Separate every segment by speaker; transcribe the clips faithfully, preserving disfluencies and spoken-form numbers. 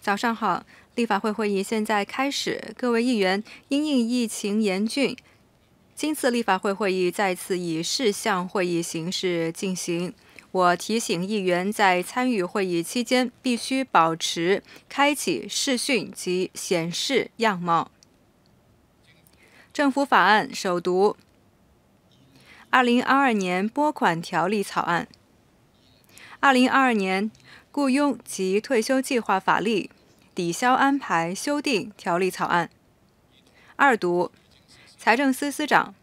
Speaker 1: 早上好，立法会会议现在开始。各位议员，因应疫情严峻，今次立法会会议再次以视像会议形式进行。我提醒议员，在参与会议期间，必须保持开启视讯及显示样貌。政府法案首读：二零二二年拨款条例草案。二零二二年雇佣及退休计划法律抵消安排修订条例草案。二读：财政司司长。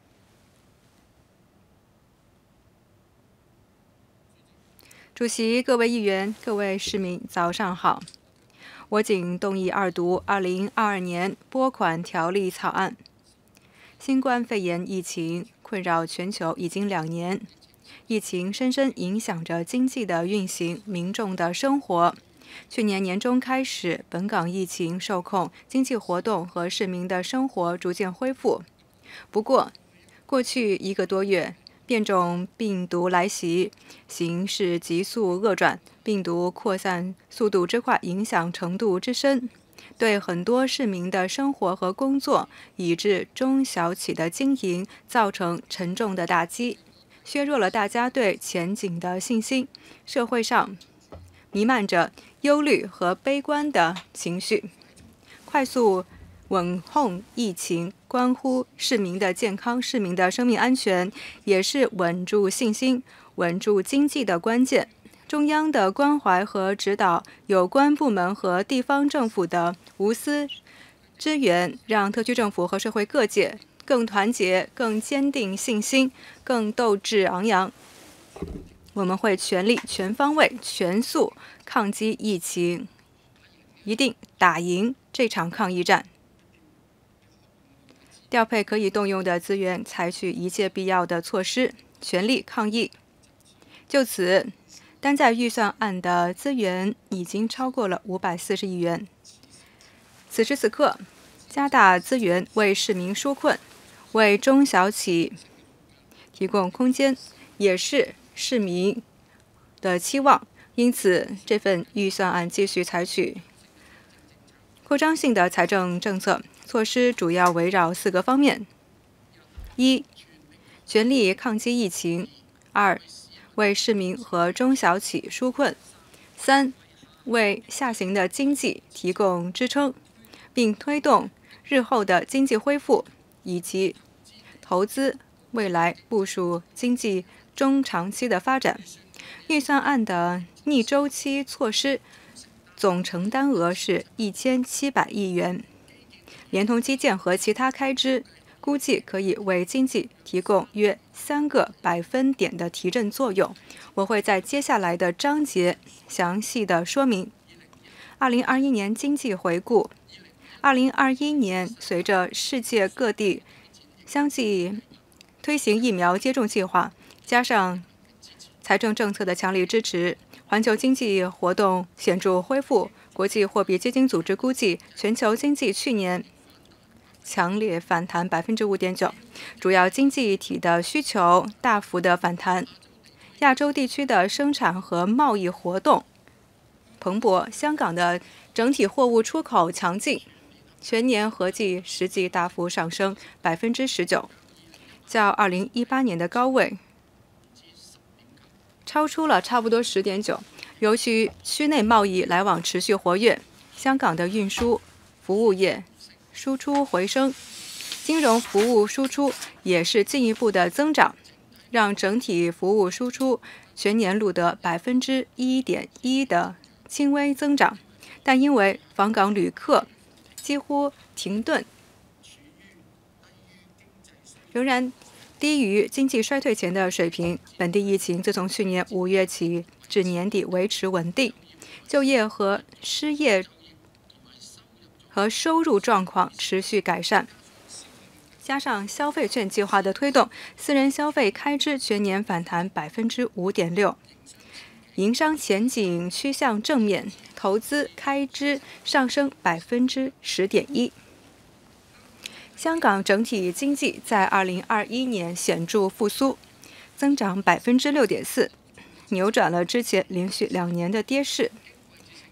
Speaker 1: 主席、各位议员、各位市民，早上好。我谨动议二读二零二二年拨款条例草案。新冠肺炎疫情困扰全球已经两年，疫情深深影响着经济的运行、民众的生活。去年年中开始，本港疫情受控，经济活动和市民的生活逐渐恢复。不过，过去一个多月，变种病毒来袭，形势急速恶转，病毒扩散速度之快，影响程度之深，对很多市民的生活和工作，以至中小企的经营，造成沉重的打击，削弱了大家对前景的信心。社会上弥漫着忧虑和悲观的情绪。快速稳控疫情，关乎市民的健康、市民的生命安全，也是稳住信心、稳住经济的关键。中央的关怀和指导，有关部门和地方政府的无私支援，让特区政府和社会各界更团结、更坚定信心、更斗志昂扬。我们会全力、全方位、全速抗击疫情，一定打赢这场抗疫战。调配可以动用的资源，采取一切必要的措施，全力抗疫。就此，单在预算案的资源已经超过了五百四十亿元。此时此刻，加大资源为市民纾困，为中小企提供空间，也是市民的期望。因此，这份预算案继续采取扩张性的财政政策措施，主要围绕四个方面：一、全力抗击疫情；二、为市民和中小企纾困；三、为下行的经济提供支撑，并推动日后的经济恢复，以及投资未来部署经济中长期的发展。预算案的逆周期措施总承担额是一千七百亿元，连同基建和其他开支，估计可以为经济提供约三个百分点的提振作用。我会在接下来的章节详细的说明。二零二一年经济回顾。二零二一年，随着世界各地相继推行疫苗接种计划，加上财政政策的强力支持，环球经济活动显著恢复。国际货币基金组织估计，全球经济去年强烈反弹百分之五点九，主要经济体的需求大幅的反弹。亚洲地区的生产和贸易活动蓬勃，香港的整体货物出口强劲，全年合计实际大幅上升百分之十九，较二零一八年的高位超出了差不多十点九。由于区内贸易来往持续活跃，香港的运输服务业输出回升，金融服务输出也是进一步的增长，让整体服务输出全年录得百分之一点一的轻微增长，但因为访港旅客几乎停顿，仍然低于经济衰退前的水平。本地疫情自从去年五月起至年底维持稳定，就业和失业和收入状况持续改善，加上消费券计划的推动，私人消费开支全年反弹百分之五点六，营商前景趋向正面，投资开支上升百分之十点一。香港整体经济在二零二一年显著复苏，增长百分之六点四，扭转了之前连续两年的跌势。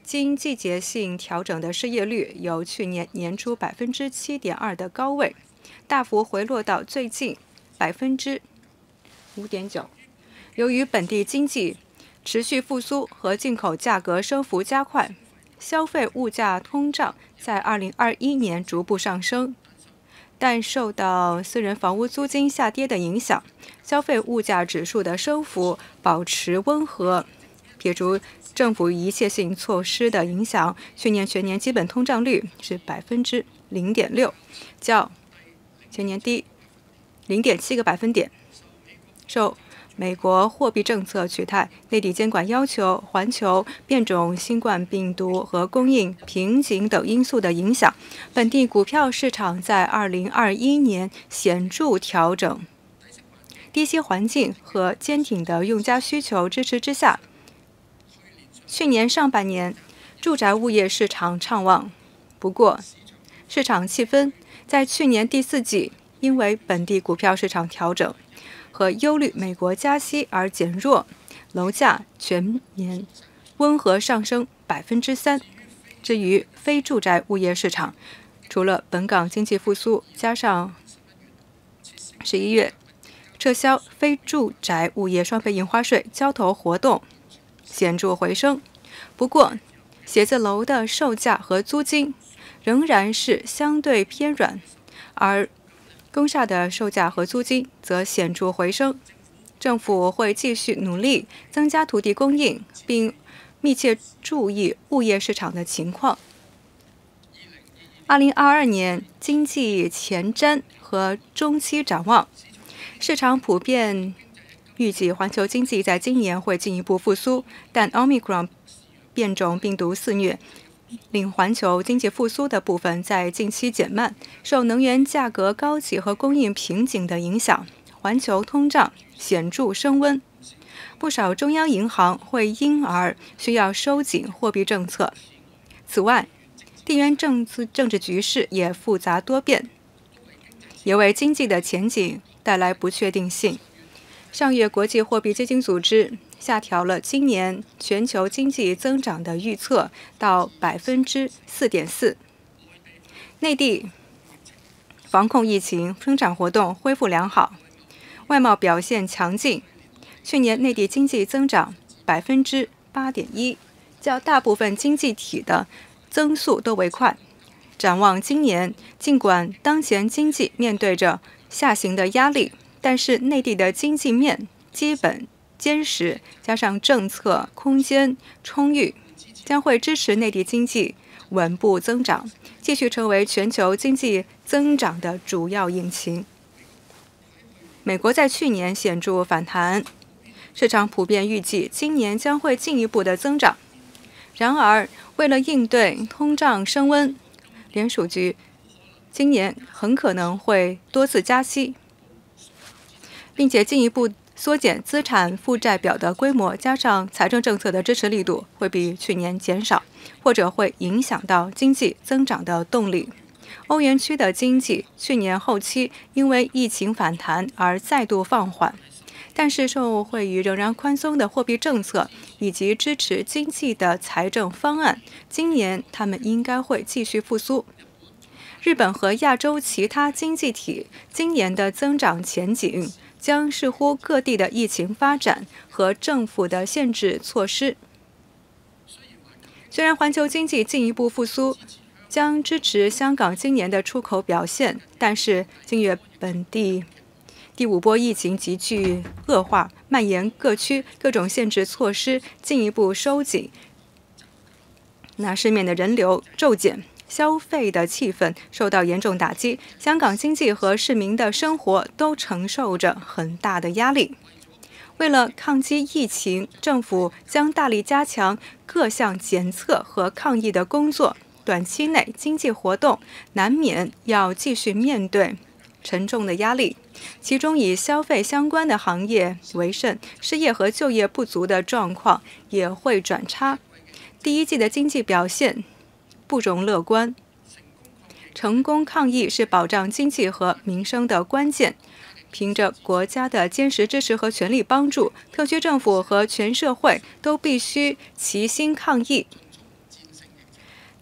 Speaker 1: 经季节性调整的失业率由去年年初百分之七点二的高位，大幅回落到最近百分之五点九。由于本地经济持续复苏和进口价格升幅加快，消费物价通胀在二零二一年逐步上升。但受到私人房屋租金下跌的影响，消费物价指数的升幅保持温和。撇除政府一切性措施的影响，去年全年基本通胀率是百分之零点六，较前年低零点七个百分点。受美国货币政策取态、内地监管要求、环球变种新冠病毒和供应瓶颈等因素的影响，本地股票市场在二零二一年显著调整。低息环境和坚挺的用家需求支持之下，去年上半年住宅物业市场畅旺。不过，市场气氛在去年第四季因为本地股票市场调整和忧虑美国加息而减弱，楼价全年温和上升百分之三。至于非住宅物业市场，除了本港经济复苏，加上十一月撤销非住宅物业双倍印花税，交投活动显著回升。不过，写字楼的售价和租金仍然是相对偏软，而工厦的售价和租金则显著回升。政府会继续努力增加土地供应，并密切注意物业市场的情况。二零二二年经济前瞻和中期展望，市场普遍预计环球经济在今年会进一步复苏，但 Omicron 变种病毒肆虐，令环球经济复苏的部分在近期减慢。受能源价格高企和供应瓶颈的影响，环球通胀显著升温，不少中央银行会因而需要收紧货币政策。此外，地缘政治政治局势也复杂多变，也为经济的前景带来不确定性。上月，国际货币基金组织下调了今年全球经济增长的预测到百分之四点四。内地防控疫情，生产活动恢复良好，外贸表现强劲。去年内地经济增长百分之八点一，较大部分经济体的增速都为快。展望今年，尽管当前经济面对着下行的压力，但是内地的经济面基本坚实，加上政策空间充裕，将会支持内地经济稳步增长，继续成为全球经济增长的主要引擎。美国在去年显著反弹，市场普遍预计今年将会进一步的增长。然而，为了应对通胀升温，联储局今年很可能会多次加息，并且进一步缩减资产负债表的规模，加上财政政策的支持力度会比去年减少，或者会影响到经济增长的动力。欧元区的经济去年后期因为疫情反弹而再度放缓，但是受惠于仍然宽松的货币政策以及支持经济的财政方案，今年他们应该会继续复苏。日本和亚洲其他经济体今年的增长前景将视乎各地的疫情发展和政府的限制措施。虽然环球经济进一步复苏将支持香港今年的出口表现，但是近月本地第五波疫情急剧恶化，蔓延各区，各种限制措施进一步收紧，那市面的人流骤减，消费的气氛受到严重打击，香港经济和市民的生活都承受着很大的压力。为了抗击疫情，政府将大力加强各项检测和抗疫的工作，短期内经济活动难免要继续面对沉重的压力，其中以消费相关的行业为甚，失业和就业不足的状况也会转差。第一季的经济表现不容乐观。成功抗疫是保障经济和民生的关键。凭着国家的坚实支持和全力帮助，特区政府和全社会都必须齐心抗疫，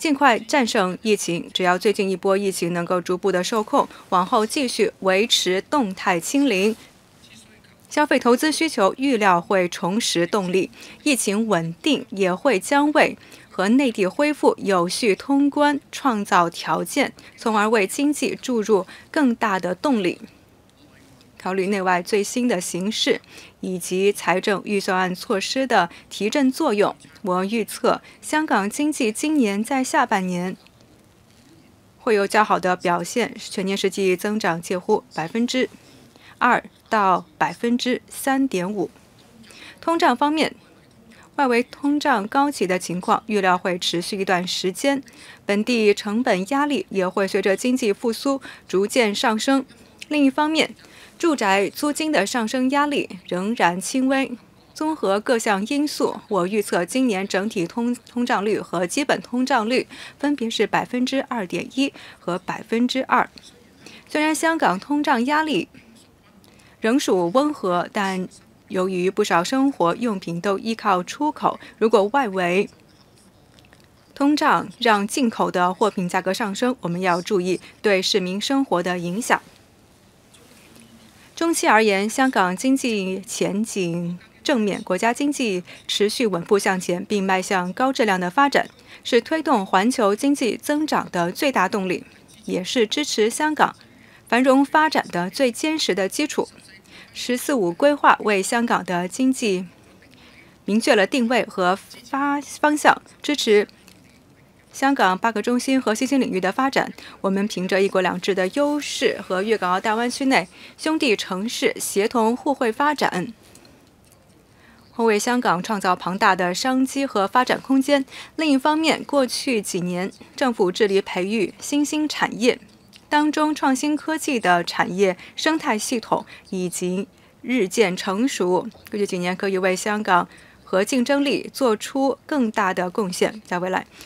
Speaker 1: 尽快战胜疫情。只要最近一波疫情能够逐步的受控，往后继续维持动态清零，消费投资需求预料会重拾动力，疫情稳定也会将为和内地恢复有序通关创造条件，从而为经济注入更大的动力。考虑内外最新的形势以及财政预算案措施的提振作用，我预测香港经济今年在下半年会有较好的表现，全年实际增长介乎百分之二到百分之三点五。通胀方面，外围通胀高企的情况预料会持续一段时间，本地成本压力也会随着经济复苏逐渐上升。另一方面，住宅租金的上升压力仍然轻微。综合各项因素，我预测今年整体通通胀率和基本通胀率分别是百分之二点一和百分之二。虽然香港通胀压力仍属温和，但由于不少生活用品都依靠出口，如果外围通胀让进口的货品价格上升，我们要注意对市民生活的影响。中期而言，香港经济前景正面，国家经济持续稳步向前，并迈向高质量的发展，是推动环球经济增长的最大动力，也是支持香港繁荣发展的最坚实的基础。十四五规划为香港的经济明确了定位和发方向，支持香港八个中心和新兴领域的发展。我们凭着一国两制的优势和粤港澳大湾区内兄弟城市协同互惠发展，会为香港创造庞大的商机和发展空间。另一方面，过去几年政府致力培育新兴产业，当中创新科技的产业生态系统已经日渐成熟，过去几年可以为香港和竞争力做出更大的贡献。在未来，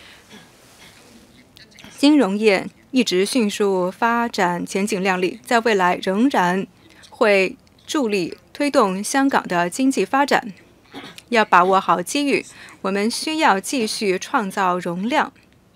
Speaker 1: 金融业一直迅速发展，前景亮丽，在未来仍然会助力推动香港的经济发展。要把握好机遇，我们需要继续创造容量。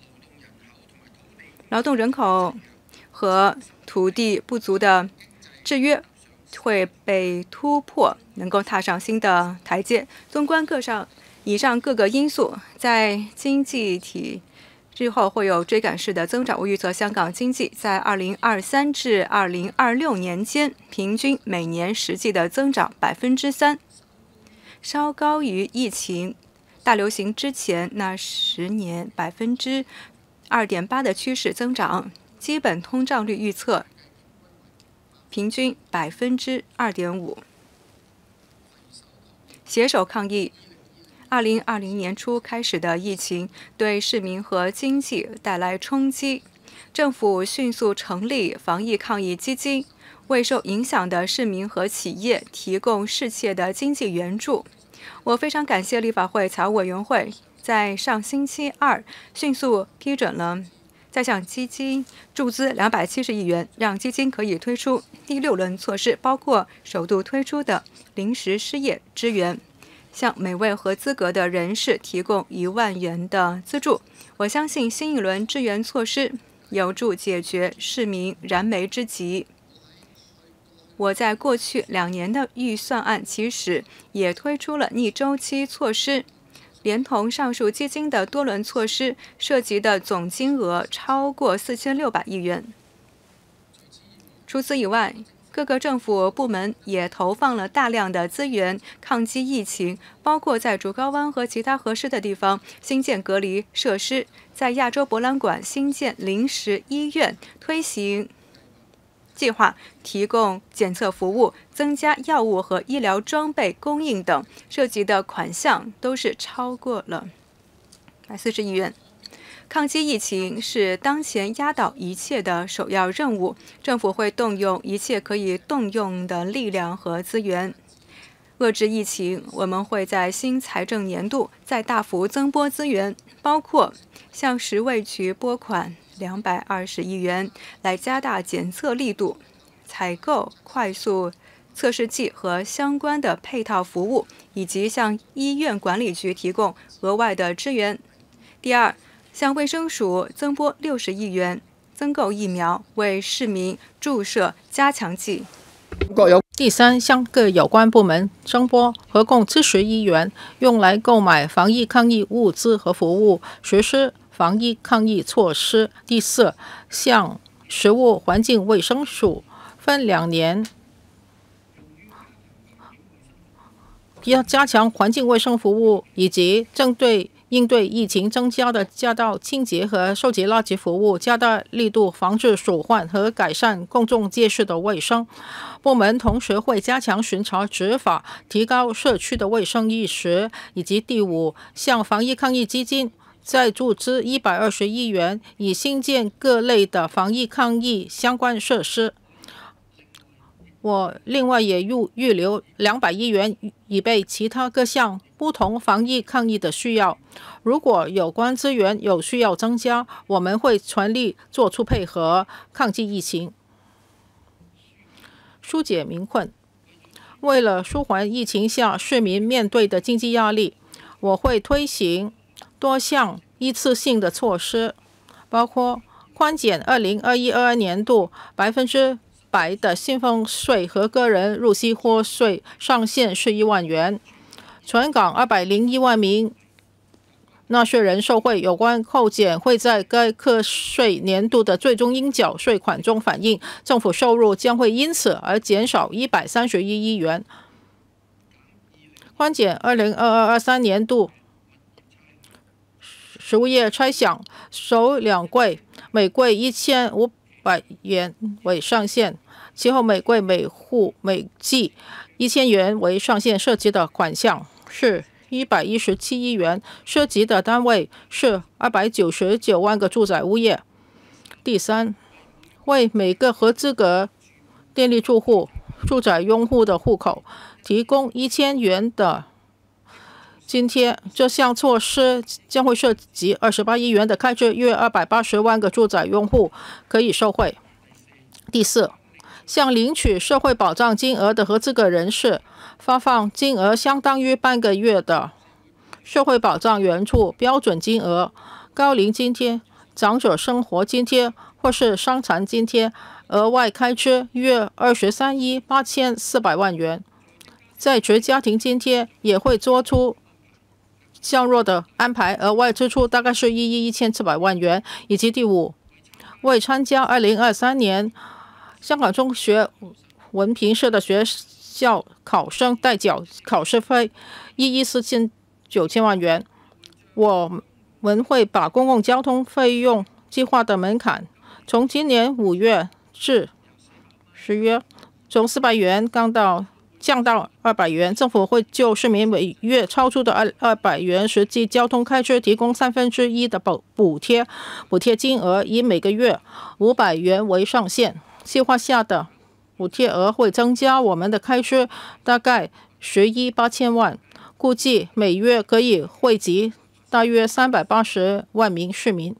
Speaker 1: 劳动人口和土地不足的制约会被突破，能够踏上新的台阶。纵观各上以上各个因素，在经济体之后会有追赶式的增长。我预测香港经济在二零二三至二零二六年间，平均每年实际的增长百分之三，稍高于疫情大流行之前那十年百分之二点八的趋势增长。基本通胀率预测平均百分之二点五。携手抗疫。二零二零年初开始的疫情对市民和经济带来冲击，政府迅速成立防疫抗疫基金，为受影响的市民和企业提供适切的经济援助。我非常感谢立法会财务委员会在上星期二迅速批准了再向基金注资两百七十亿元，让基金可以推出第六轮措施，包括首度推出的临时失业支援，向每位合资格的人士提供一万元的资助。我相信新一轮支援措施有助解决市民燃眉之急。我在过去两年的预算案其实也推出了逆周期措施，连同上述基金的多轮措施，涉及的总金额超过四千六百亿元。除此以外，各个政府部门也投放了大量的资源抗击疫情，包括在竹篙湾和其他合适的地方新建隔离设施，在亚洲博览馆新建临时医院，推行计划，提供检测服务，增加药物和医疗装备供应等，涉及的款项都是超过了一百四十亿元。抗击疫情是当前压倒一切的首要任务，政府会动用一切可以动用的力量和资源遏制疫情。我们会在新财政年度再大幅增拨资源，包括向食卫局拨款两百二十亿元，来加大检测力度，采购快速测试剂和相关的配套服务，以及向医院管理局提供额外的支援。第二， 向卫生署增拨六十亿元，增购疫苗，为市民注射加强剂。
Speaker 2: 第三，向各有关部门增拨合共七十亿元，用来购买防疫抗疫物资和服务，实施防疫抗疫措施。第四，向食物环境卫生署分两年要加强环境卫生服务，以及针对应对疫情增加的街道清洁和收集垃圾服务，加大力度防治鼠患和改善公众街市的卫生。部门同时会加强巡查执法，提高社区的卫生意识。以及第五，向防疫抗疫基金再注资一百二十亿元，以新建各类的防疫抗疫相关设施。我另外也预预留两百亿元，以备其他各项不同防疫抗疫的需要。如果有关资源有需要增加，我们会全力做出配合，抗击疫情，疏解民困。为了舒缓疫情下市民面对的经济压力，我会推行多项一次性的措施，包括宽减二零二一二二年度百分之百的薪俸税和个人入息获税上限是一万元，全港二百零一万名纳税人受惠。有关扣减会在该课税年度的最终应缴税款中反映，政府收入将会因此而减少一百三十一亿元。宽减二零二二二三年度食物业差餉首两柜每柜一千五百元为上限，其后每柜每户每季一千元为上限，涉及的款项是一百一十七亿元，涉及的单位是二百九十九万个住宅物业。第三，为每个合资格电力住户、住宅用户的户口提供一千元的津贴，这项措施将会涉及二十八亿元的开支，约二百八十万个住宅用户可以受惠。第四，向领取社会保障金额的合资格人士发放金额相当于半个月的社会保障援助标准金额、高龄津贴、长者生活津贴或是伤残津贴，额外开支约二十三亿八千四百万元。在职家庭津贴也会做出较弱的安排，额外支出大概是一亿一千七百万元。以及第五，为参加二零二三年香港中学文凭试的学校考生代缴考试费一亿四千九千万元。我们会把公共交通费用计划的门槛从今年五月至十月从四百元降到降到二百元。政府会就市民每月超出的二百元实际交通开支提供三分之一的补补贴，补贴金额以每个月五百元为上限。计划下的补贴额会增加我们的开支大概十亿八千万，估计每月可以惠及大约三百八十万名市民。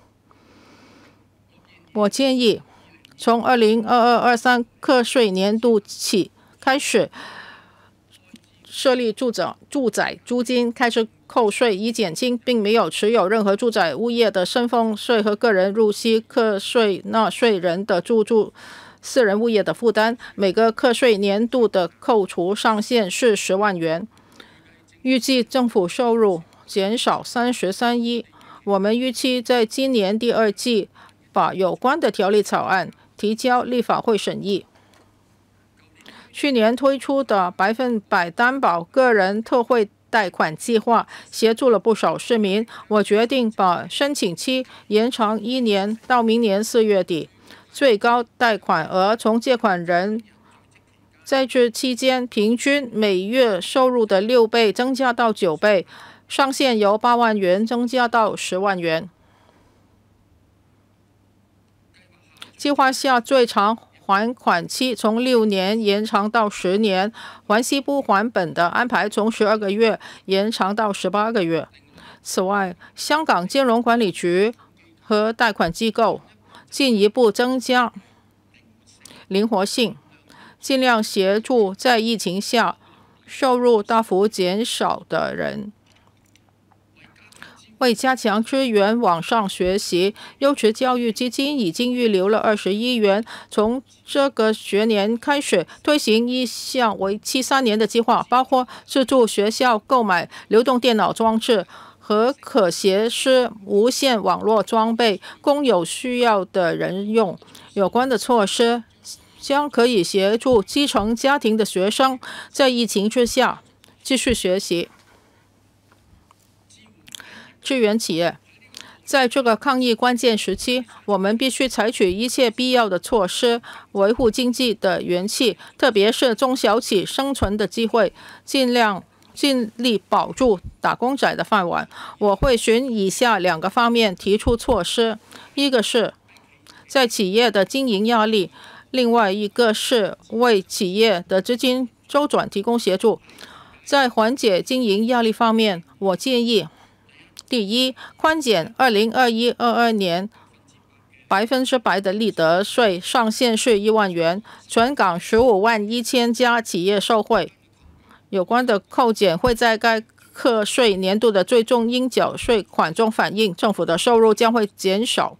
Speaker 2: 我建议从二零二二二三课税年度起开始设立住宅住宅租金开支扣税，以减轻并没有持有任何住宅物业的薪俸税和个人入息课税纳税人的住住私人物业的负担。每个课税年度的扣除上限是十万元，预计政府收入减少三十三亿。我们预期在今年第二季把有关的条例草案提交立法会审议。去年推出的百分百担保个人特惠贷款计划协助了不少市民。我决定把申请期延长一年到明年四月底，最高贷款额从借款人在职期间平均每月收入的六倍增加到九倍，上限由八万元增加到十万元。计划下最长还款期从六年延长到十年，还息不还本的安排从十二个月延长到十八个月。此外，香港金融管理局和贷款机构进一步增加灵活性，尽量协助在疫情下收入大幅减少的人。 为加强支援网上学习，优质教育基金已经预留了二十亿元，从这个学年开始推行一项为期三年的计划，包括资助学校购买流动电脑装置和可携式无线网络装备，供有需要的人用。有关的措施将可以协助基层家庭的学生在疫情之下继续学习。支援企业，在这个抗疫关键时期，我们必须采取一切必要的措施，维护经济的元气，特别是中小企生存的机会，尽量尽力保住打工仔的饭碗。我会循以下两个方面提出措施：一个是在企业的经营压力，另外一个是为企业的资金周转提供协助。在缓解经营压力方面，我建议第一，宽减二零二一二二年百分之百的利得税，上限是一万元，全港十五万一千家企业受惠。有关的扣减会在该课税年度的最终应缴税款中反映，政府的收入将会减少。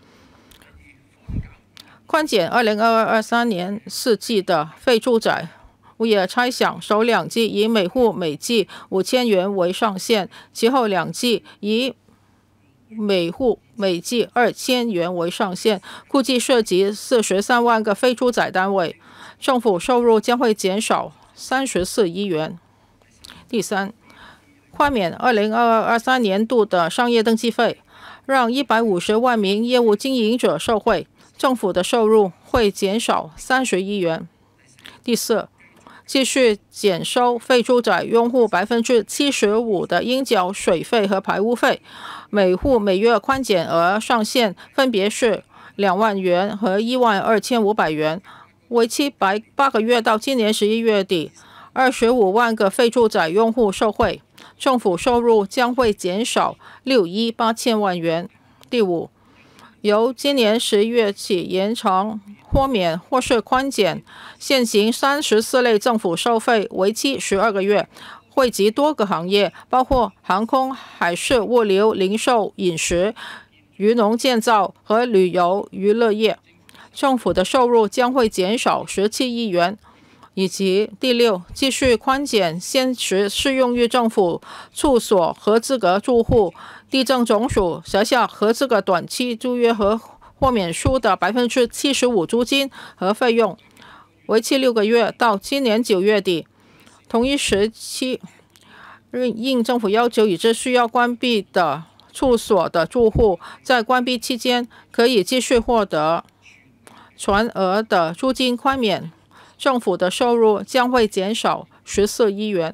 Speaker 2: 宽减二零二二二三年四季的非住宅物业差餉，首两季以每户每季五千元为上限，其后两季以每户每季二千元为上限，估计涉及四十三万个非住宅单位，政府收入将会减少三十四亿元。第三，宽免二零二二二三年度的商业登记费，让一百五十万名业务经营者受惠，政府的收入会减少三十亿元。第四，继续减收非住宅用户百分之七十五的应缴水费和排污费，每户每月宽减额上限分别是两万元和一万二千五百元，为期八个月到今年十一月底，二十五万个非住宅用户受惠，政府收入将会减少六亿八千万元。第五，由今年十月起延长豁免或是宽减现行三十四类政府收费，为期十二个月，惠及多个行业，包括航空、海事、物流、零售、饮食、渔农建造和旅游娱乐业。政府的收入将会减少十七亿元。以及第六，继续宽减现时适用于政府处所合资格住户、地政总署辖下合资格短期租约和豁免书的百分之七十五租金和费用，为期六个月到今年九月底。同一时期，应政府要求已知需要关闭的处所的住户，在关闭期间可以继续获得全额的租金宽免。政府的收入将会减少十四亿元。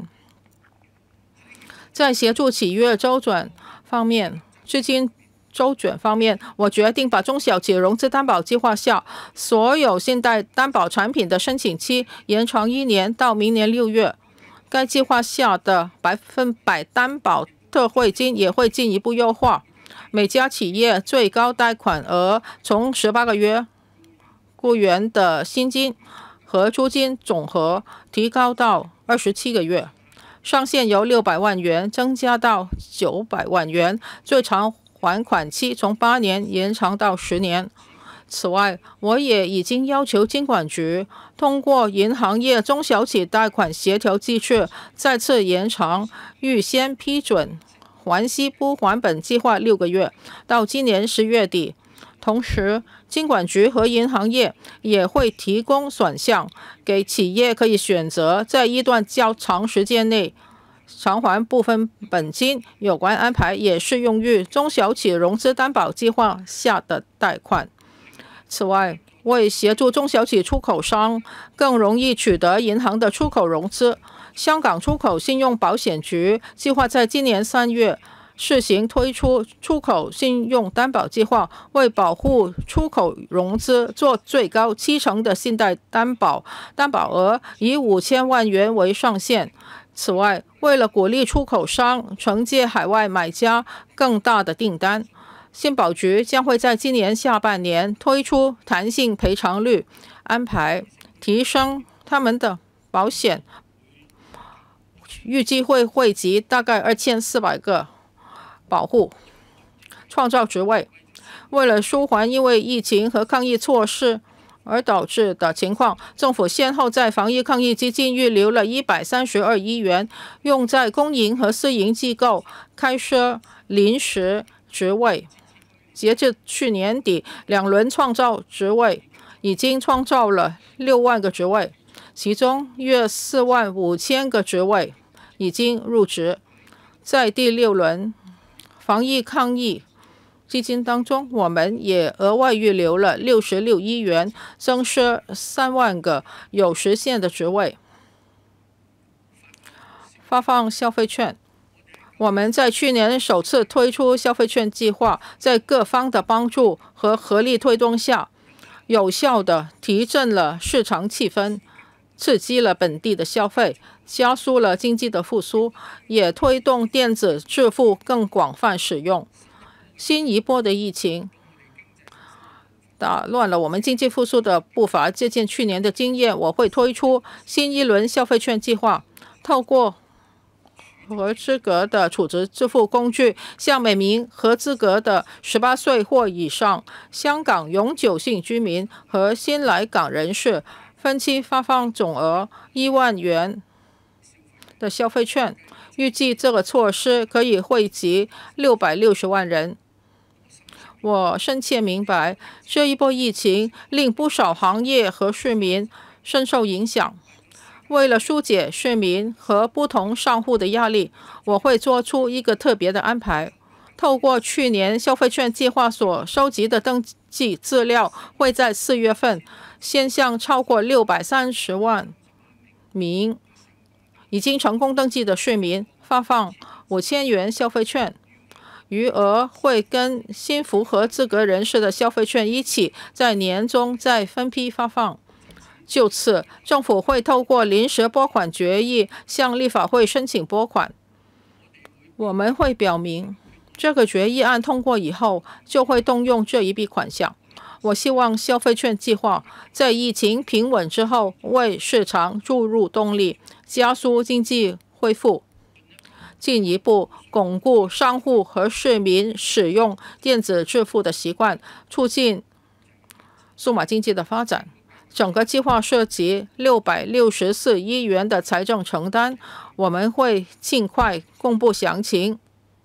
Speaker 2: 在协助企业周转方面，资金周转方面，我决定把中小企融资担保计划下所有信贷担保产品的申请期延长一年到明年六月。该计划下的百分百担保特惠金也会进一步优化，每家企业最高贷款额从十八个月雇员的薪金和租金总和提高到二十七个月，上限由六百万元增加到九百万元，最长还款期从八年延长到十年。此外，我也已经要求金管局通过银行业中小企贷款协调机制，再次延长预先批准还息不还本计划六个月，到今年十月底。同时，金管局和银行业也会提供选项，给企业可以选择在一段较长时间内偿还部分本金。有关安排也适用于中小企融资担保计划下的贷款。此外，为协助中小企出口商更容易取得银行的出口融资，香港出口信用保险局计划在今年三月试行推出出口信用担保计划，为保护出口融资做最高七成的信贷担保，担保额以五千万元为上限。此外，为了鼓励出口商承接海外买家更大的订单，信保局将会在今年下半年推出弹性赔偿率安排，提升他们的保险，预计会惠及大概二千四百个保护、创造职位。为了舒缓因为疫情和抗疫措施而导致的情况，政府先后在防疫抗疫基金预留了一百三十二亿元，用在公营和私营机构开设临时职位。截至去年底，两轮创造职位已经创造了六万个职位，其中约四万五千个职位已经入职。在第六轮防疫抗疫基金当中，我们也额外预留了六十六亿元，增设三万个有时限的职位。发放消费券，我们在去年首次推出消费券计划，在各方的帮助和合力推动下，有效地提振了市场气氛，刺激了本地的消费，加速了经济的复苏，也推动电子支付更广泛使用。新一波的疫情打乱了我们经济复苏的步伐。借鉴去年的经验，我会推出新一轮消费券计划，透过合资格的储值支付工具，向每名合资格的十八岁或以上香港永久性居民和新来港人士分期发放总额一万元的消费券。预计这个措施可以惠及六百六十万人。我深切明白，这一波疫情令不少行业和市民深受影响。为了疏解市民和不同商户的压力，我会做出一个特别的安排。透过去年消费券计划所收集的登记资料，会在四月份先向超过六百三十万名已经成功登记的市民发放五千元消费券。余额会跟新符合资格人士的消费券一起在年中再分批发放。就此，政府会透过临时拨款决议向立法会申请拨款。我们会表明，这个决议案通过以后，就会动用这一笔款项。我希望消费券计划在疫情平稳之后，为市场注入动力，加速经济恢复，进一步巩固商户和市民使用电子支付的习惯，促进数码经济的发展。整个计划涉及六百六十四亿元的财政承担，我们会尽快公布详情。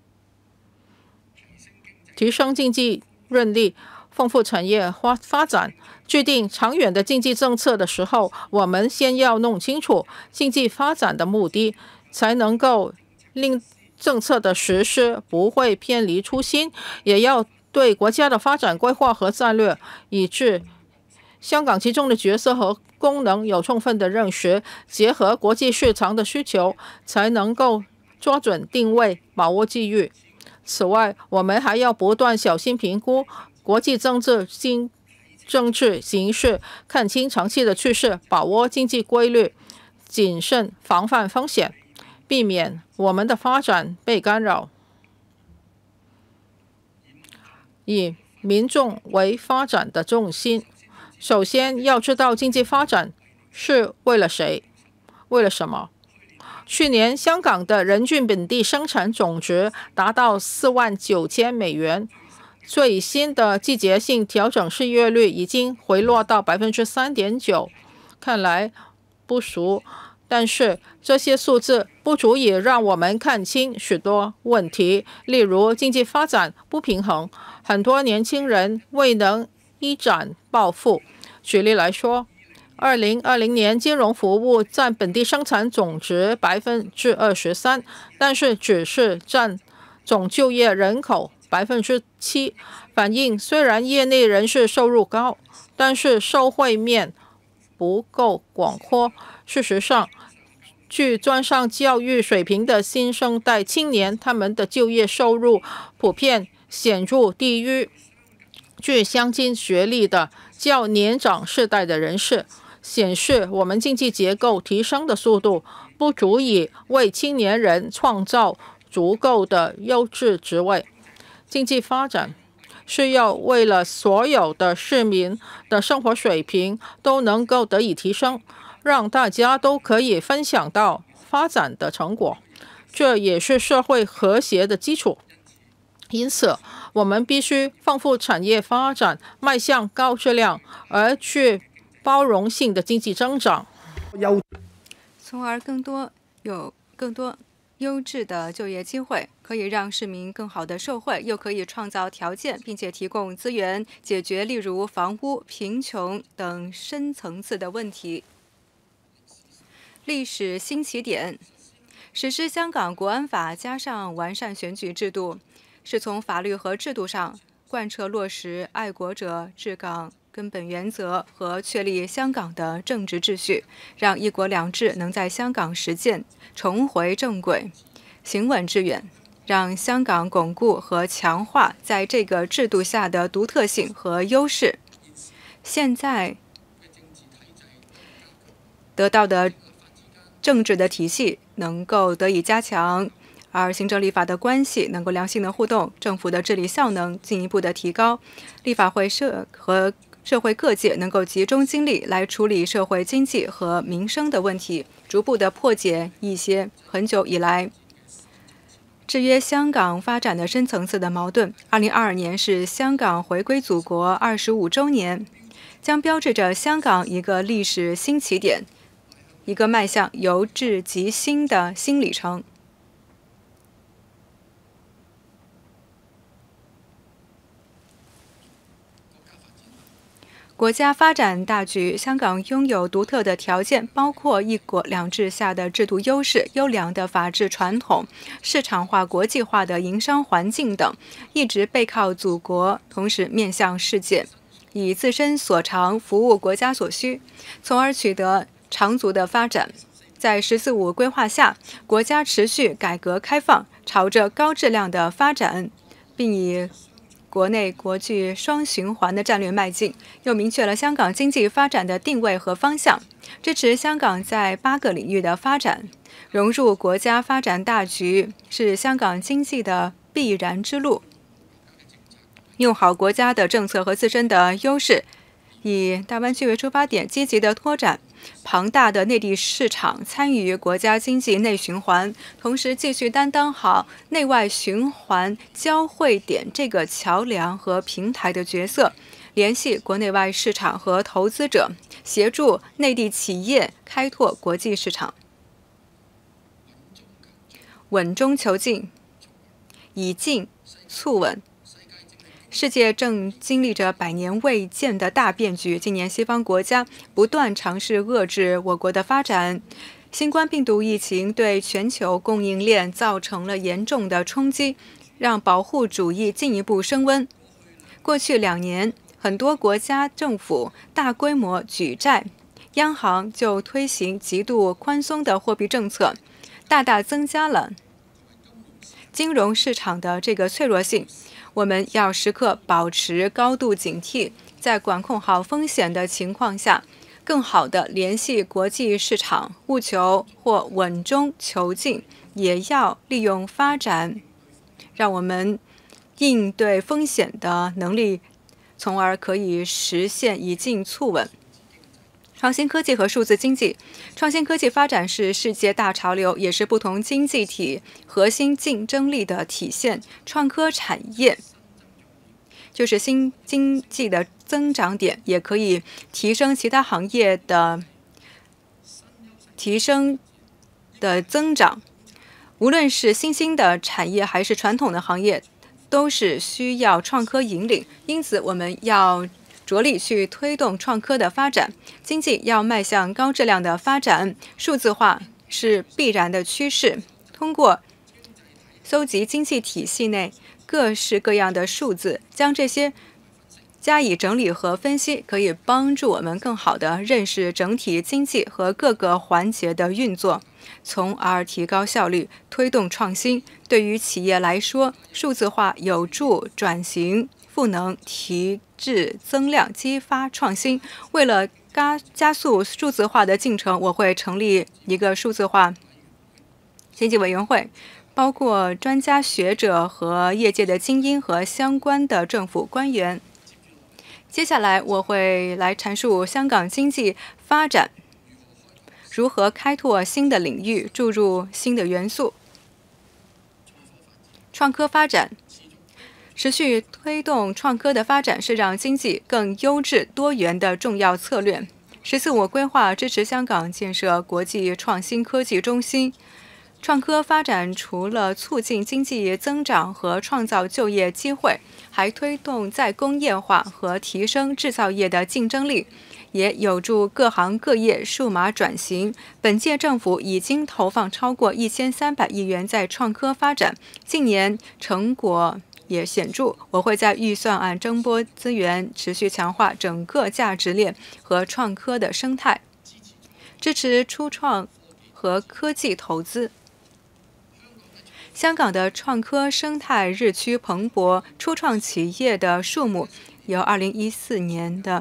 Speaker 2: 提升经济韧力，丰富产业发发展，制定长远的经济政策的时候，我们先要弄清楚经济发展的目的，才能够令政策的实施不会偏离初心，也要对国家的发展规划和战略，以致香港其中的角色和功能有充分的认识，结合国际市场的需求，才能够抓准定位，把握机遇。此外，我们还要不断小心评估国际政治经政治形势，看清长期的趋势，把握经济规律，谨慎防范风险，避免我们的发展被干扰。以民众为发展的重心。首先要知道经济发展是为了谁，为了什么。去年香港的人均本地生产总值达到四万九千美元，最新的季节性调整失业率已经回落到百分之三点九，看来不俗，但是这些数字不足以让我们看清许多问题，例如经济发展不平衡，很多年轻人未能一展抱负。举例来说，二零二零年金融服务占本地生产总值百分之二十三，但是只是占总就业人口百分之七，反映虽然业内人士收入高，但是受惠面不够广阔。事实上，据专上教育水平的新生代青年，他们的就业收入普遍显著低于具相近学历的较年长世代的人士，显示我们经济结构提升的速度不足以为青年人创造足够的优质职位。经济发展是要为了所有的市民的生活水平都能够得以提升，让大家都可以分享到发展的成果，这也是社会和谐的基础。 因此，我们必须丰富产业发展，迈向高质量而去包容性的经济增长，
Speaker 1: 从而更多有更多优质的就业机会，可以让市民更好的受惠，又可以创造条件，并且提供资源，解决例如房屋、贫穷等深层次的问题。历史新起点，实施香港国安法加上完善选举制度，是从法律和制度上贯彻落实爱国者治港根本原则和确立香港的政治秩序，让一国两制能在香港实践，重回正轨，行稳致远，让香港巩固和强化在这个制度下的独特性和优势。现在得到的政治的体系能够得以加强，而行政立法的关系能够良性的互动，政府的治理效能进一步的提高，立法会社和社会各界能够集中精力来处理社会经济和民生的问题，逐步的破解一些很久以来制约香港发展的深层次的矛盾。二零二二年是香港回归祖国二十五周年，将标志着香港一个历史新起点，一个迈向由治及兴的新里程。国家发展大局，香港拥有独特的条件，包括一国两制下的制度优势、优良的法治传统、市场化、国际化的营商环境等，一直背靠祖国，同时面向世界，以自身所长服务国家所需，从而取得长足的发展。在“十四五”规划下，国家持续改革开放，朝着高质量的发展，并以国内国际双循环的战略迈进，又明确了香港经济发展的定位和方向，支持香港在八个领域的发展，融入国家发展大局，是香港经济的必然之路。用好国家的政策和自身的优势，以大湾区为出发点，积极的拓展庞大的内地市场，参与国家经济内循环，同时继续担当好内外循环交汇点这个桥梁和平台的角色，联系国内外市场和投资者，协助内地企业开拓国际市场。稳中求进，以进促稳。世界正经历着百年未见的大变局，今年西方国家不断尝试遏制我国的发展，新冠病毒疫情对全球供应链造成了严重的冲击，让保护主义进一步升温。过去两年，很多国家政府大规模举债，央行就推行极度宽松的货币政策，大大增加了金融市场的这个脆弱性。我们要时刻保持高度警惕，在管控好风险的情况下，更好地联系国际市场，务求或稳中求进，也要利用发展，让我们应对风险的能力，从而可以实现以进促稳。创新科技和数字经济，创新科技发展是世界大潮流，也是不同经济体核心竞争力的体现。创科产业就是新经济的增长点，也可以提升其他行业的提升的增长。无论是新兴的产业还是传统的行业，都是需要创科引领。因此，我们要着力去推动创科的发展，经济要迈向高质量的发展，数字化是必然的趋势。通过搜集经济体系内各式各样的数字，将这些加以整理和分析，可以帮助我们更好地认识整体经济和各个环节的运作，从而提高效率，推动创新。对于企业来说，数字化有助转型赋能，提质增量，激发创新。为了加加速数字化的进程，我会成立一个数字化经济委员会，包括专家学者和业界的精英和相关的政府官员。接下来我会来阐述香港经济发展如何开拓新的领域，注入新的元素。创科发展持续推动创科的发展是让经济更优质多元的重要策略。十四五规划支持香港建设国际创新科技中心。创科发展除了促进经济增长和创造就业机会，还推动再工业化和提升制造业的竞争力，也有助各行各业数码转型。本届政府已经投放超过一千三百亿元在创科发展，近年成果也显著。我会在预算案增拨资源，持续强化整个价值链和创科的生态，支持初创和科技投资。香港的创科生态日趋蓬勃，初创企业的数目由二零一四年的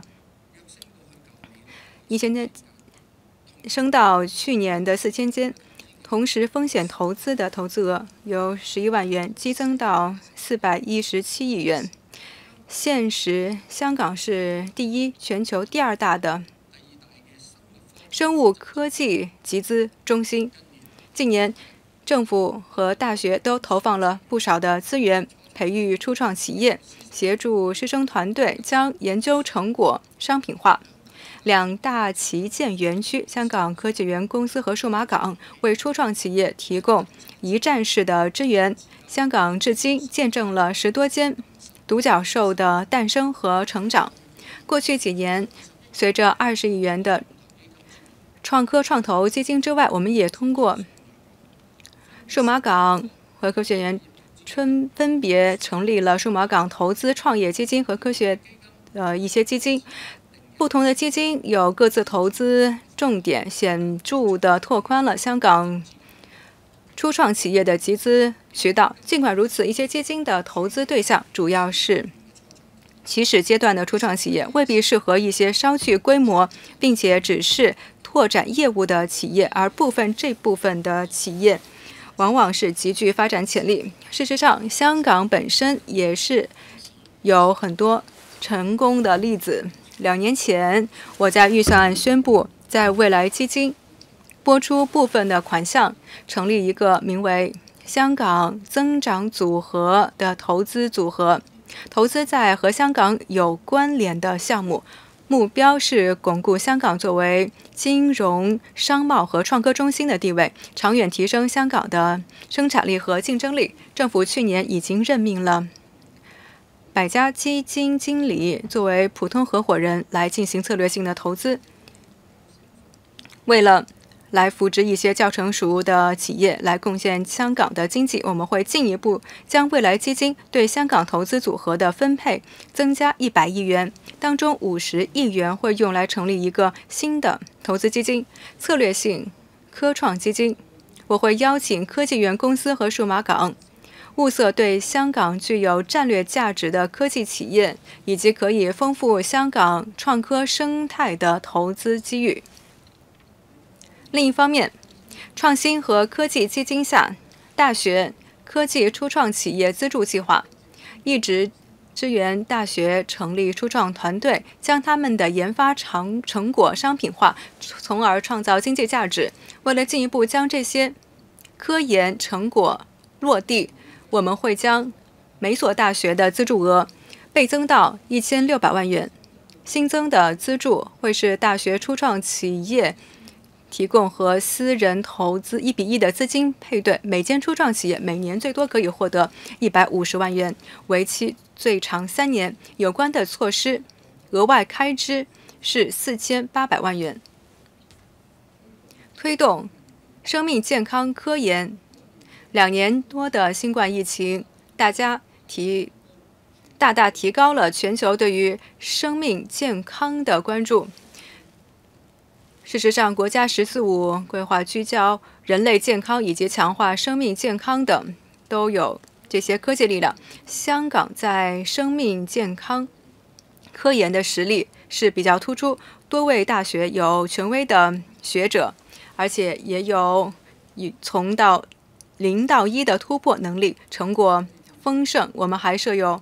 Speaker 1: 一千间升到去年的四千间，同时风险投资的投资额由十一万元激增到四百一十七亿元。现时，香港是第一、全球第二大的生物科技集资中心。近年，政府和大学都投放了不少的资源，培育初创企业，协助师生团队将研究成果商品化。两大旗舰园区——香港科技园公司和数码港，为初创企业提供一站式的支援。香港至今见证了十多间独角兽的诞生和成长。过去几年，随着二十亿元的创科创投基金之外，我们也通过数码港和科学园春分别成立了数码港投资创业基金和科学呃一些基金。不同的基金有各自投资重点，显著地拓宽了香港初创企业的集资渠道。尽管如此，一些基金的投资对象主要是起始阶段的初创企业，未必适合一些稍具规模并且只是拓展业务的企业，而部分这部分的企业往往是极具发展潜力。事实上，香港本身也是有很多成功的例子。两年前，我在预算案宣布，在未来基金拨出部分的款项，成立一个名为“香港增长组合”的投资组合，投资在和香港有关联的项目。目标是巩固香港作为金融、商贸和创科中心的地位，长远提升香港的生产力和竞争力。政府去年已经任命了百家基金经理作为普通合伙人来进行策略性的投资。为了来扶植一些较成熟的企业来贡献香港的经济，我们会进一步将未来基金对香港投资组合的分配增加一百亿元，当中五十亿元会用来成立一个新的投资基金——策略性科创基金。我会邀请科技园公司和数码港物色对香港具有战略价值的科技企业，以及可以丰富香港创科生态的投资机遇。另一方面，创新和科技基金下大学科技初创企业资助计划一直支援大学成立初创团队，将他们的研发成成果商品化，从而创造经济价值。为了进一步将这些科研成果落地，我们会将每所大学的资助额倍增到一千六百万元。新增的资助会是大学初创企业提供和私人投资一比一的资金配对，每间初创企业每年最多可以获得一百五十万元，为期最长三年。有关的措施额外开支是四千八百万元。推动生命健康科研。两年多的新冠疫情，大家提大大提高了全球对于生命健康的关注。事实上，国家“十四五”规划聚焦人类健康以及强化生命健康等，都有这些科技力量。香港在生命健康科研的实力是比较突出，多位大学有权威的学者，而且也有从到零到一的突破能力，成果丰盛。我们还设有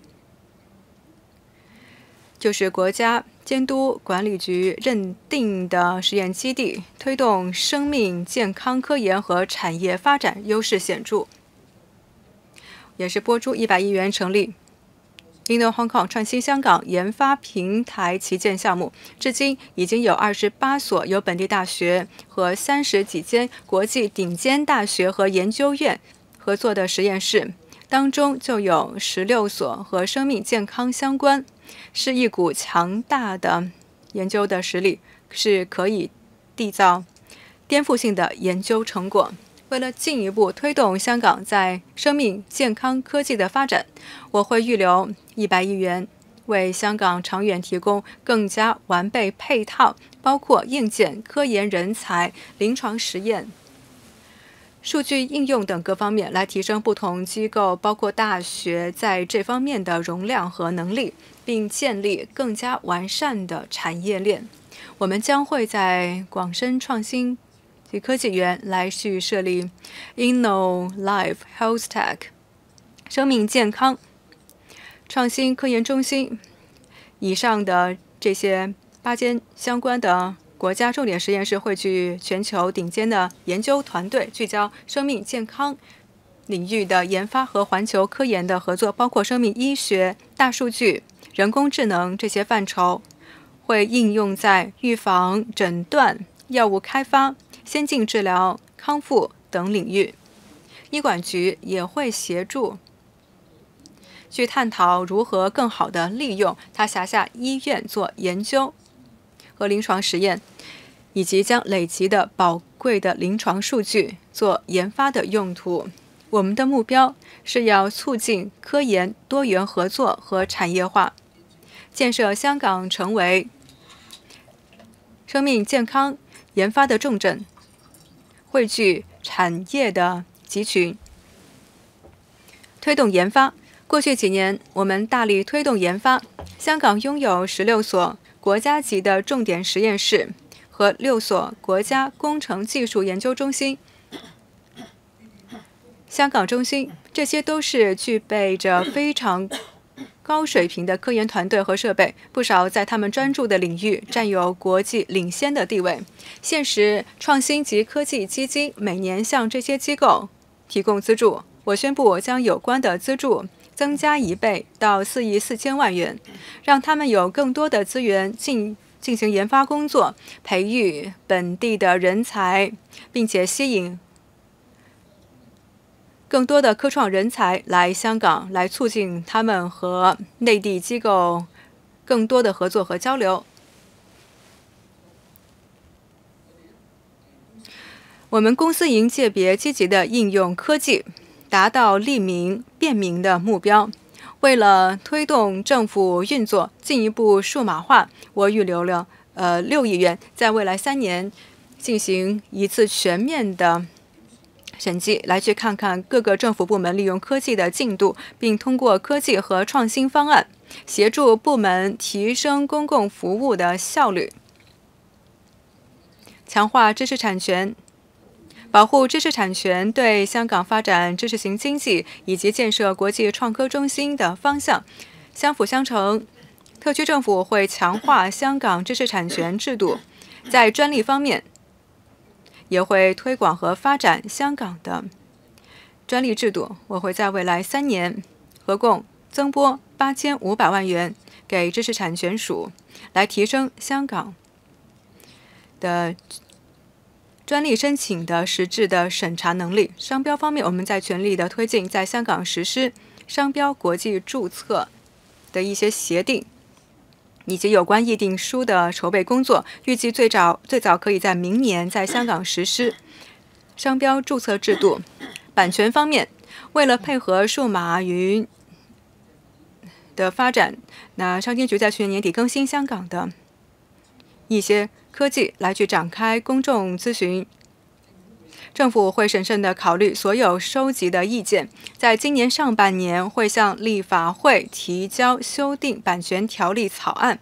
Speaker 1: 就是国家监督管理局认定的实验基地，推动生命健康科研和产业发展优势显著，也是拨出一百亿元成立 Inno Hong Kong 创新香港研发平台旗舰项目，至今已经有二十八所由本地大学和三十几间国际顶尖大学和研究院合作的实验室，当中就有十六所和生命健康相关，是一股强大的研究的实力，是可以缔造颠覆性的研究成果。为了进一步推动香港在生命健康科技的发展，我会预留一百亿元，为香港长远提供更加完备配套，包括硬件、科研人才、临床实验、数据应用等各方面，来提升不同机构，包括大学在这方面的容量和能力，并建立更加完善的产业链。我们将会在广深创新及科技园来续设立 Inno Life Health Tech 生命健康创新科研中心。以上的这些八间相关的国家重点实验室汇聚全球顶尖的研究团队，聚焦生命健康领域的研发和环球科研的合作，包括生命医学、大数据、人工智能这些范畴，会应用在预防、诊断、药物开发、先进治疗、康复等领域。医管局也会协助去探讨如何更好地利用它辖下医院做研究和临床实验，以及将累积的宝贵的临床数据做研发的用途。我们的目标是要促进科研多元合作和产业化，建设香港成为生命健康研发的重镇，汇聚产业的集群，推动研发。过去几年，我们大力推动研发。香港拥有十六所国家级的重点实验室和六所国家工程技术研究中心、香港中心，这些都是具备着非常高水平的科研团队和设备，不少在他们专注的领域占有国际领先的地位。现时，创新及科技基金每年向这些机构提供资助。我宣布将有关的资助增加一倍到四亿四千万元，让他们有更多的资源进进行研发工作，培育本地的人才，并且吸引更多的科创人才来香港，来促进他们和内地机构更多的合作和交流。我们公司营界别积极的应用科技，达到利民便民的目标。为了推动政府运作进一步数码化，我预留了呃六亿元，在未来三年进行一次全面的审计，来去看看各个政府部门利用科技的进度，并通过科技和创新方案协助部门提升公共服务的效率，强化知识产权。保护知识产权对香港发展知识型经济以及建设国际创科中心的方向相辅相成。特区政府会强化香港知识产权制度，在专利方面也会推广和发展香港的专利制度。我会在未来三年合共增拨八千五百万元给知识产权署，来提升香港的专利申请的实质的审查能力。商标方面，我们在全力的推进在香港实施商标国际注册的一些协定，以及有关议定书的筹备工作，预计最早最早可以在明年在香港实施商标注册制度。版权方面，为了配合数码云的发展，那商监局在去年年底更新香港的一些科技，来去展开公众咨询。政府会审慎地考虑所有收集的意见，在今年上半年会向立法会提交修订版权条例草案。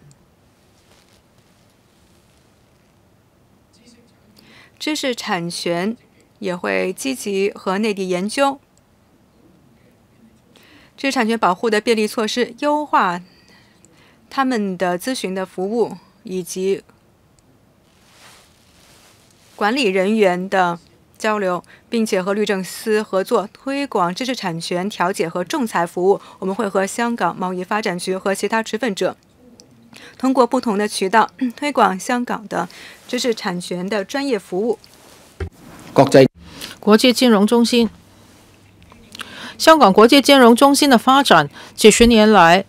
Speaker 1: 知识产权也会积极和内地研究知识产权保护的便利措施，优化他们的咨询的服务以及管理人员的交流，并且和律政司合作推广知识产权调解和仲裁服务。我们会和香港贸易发展局和其他持份者通过不同的渠道推广香港的知识产权的专业服务。
Speaker 2: 国际国际金融中心，香港国际金融中心的发展几十年来，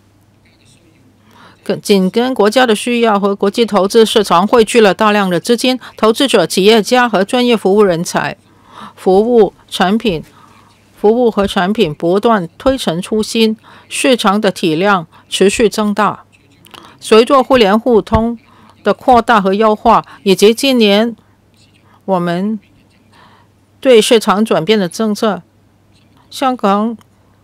Speaker 2: 紧跟国家的需要和国际投资市场汇聚了大量的资金、投资者、企业家和专业服务人才，服务产品、服务和产品不断推陈出新，市场的体量持续增大。随着互联互通的扩大和优化，以及近年我们对市场转变的政策，香港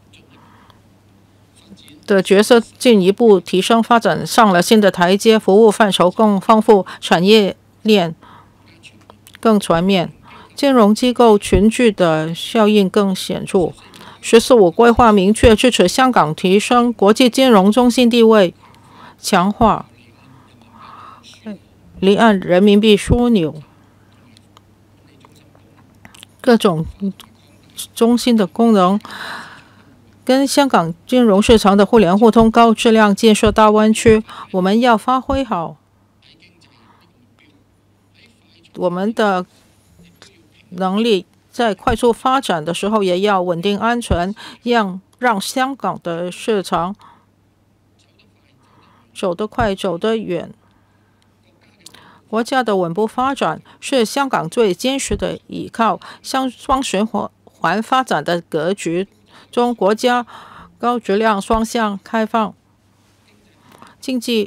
Speaker 2: 的角色进一步提升，发展上了新的台阶，服务范畴更丰富，产业链更全面，金融机构群聚的效应更显著。十四五规划明确支持香港提升国际金融中心地位，强化离岸人民币枢纽各种中心的功能，跟香港金融市场的互联互通，高质量建设大湾区。我们要发挥好我们的能力，在快速发展的时候也要稳定安全，让让香港的市场走得快走得远。国家的稳步发展是香港最坚实的依靠。像双循环发展的格局中，国家高质量双向开放经济、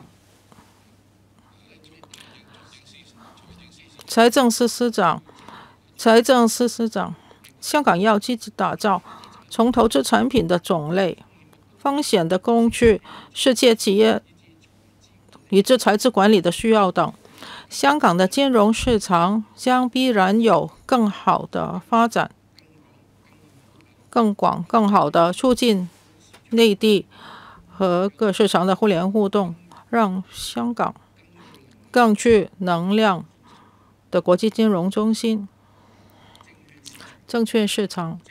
Speaker 2: 财政司司长、财政司司长，香港要积极打造从投资产品的种类、风险的工具、世界企业以至财资管理的需要等。香港的金融市场将必然有更好的发展，更广、更好的促进内地和各市场的互联互动，让香港更具能量的国际金融中心。证券市场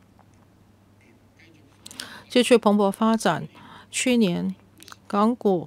Speaker 2: 继续蓬勃发展，去年港股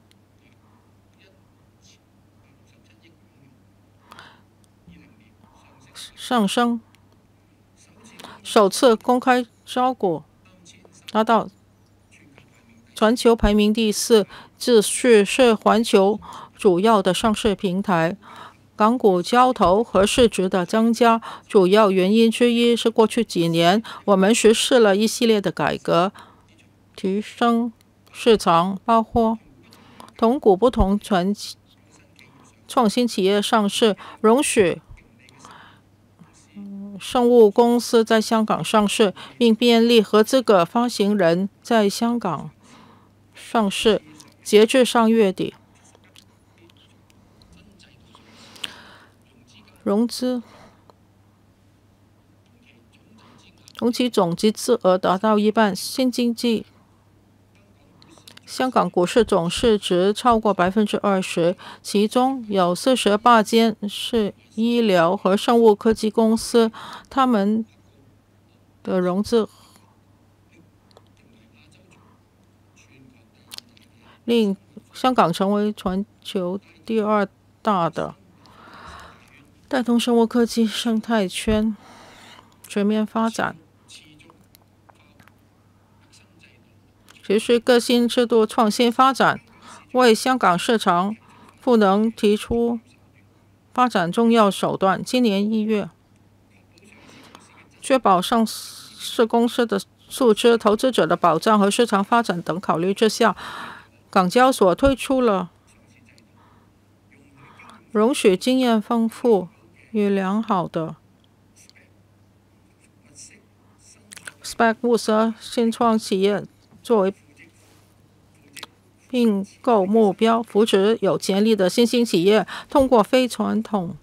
Speaker 2: 上升，首次公开招股达到全球排名第四，秩序是环球主要的上市平台。港股交投和市值的增加，主要原因之一是过去几年我们实施了一系列的改革，提升市场，包括同股不同权创新企业上市，容许生物公司在香港上市，并便利合资格发行人在香港上市。截至上月底，融资同期总集资额达到一半，新经济香港股市总市值超过百分之二十，其中有四十八间是医疗和生物科技公司，他们的融资令香港成为全球第二大的，带动生物科技生态圈全面发展。持续各新制度创新发展，为香港市场赋能提出发展重要手段。今年一月，确保上市公司的素质、投资者的保障和市场发展等考虑之下，港交所推出了容许经验丰富与良好的 S P A C 物色新创企业作为并购目标，扶持有潜力的新兴企业，通过非传统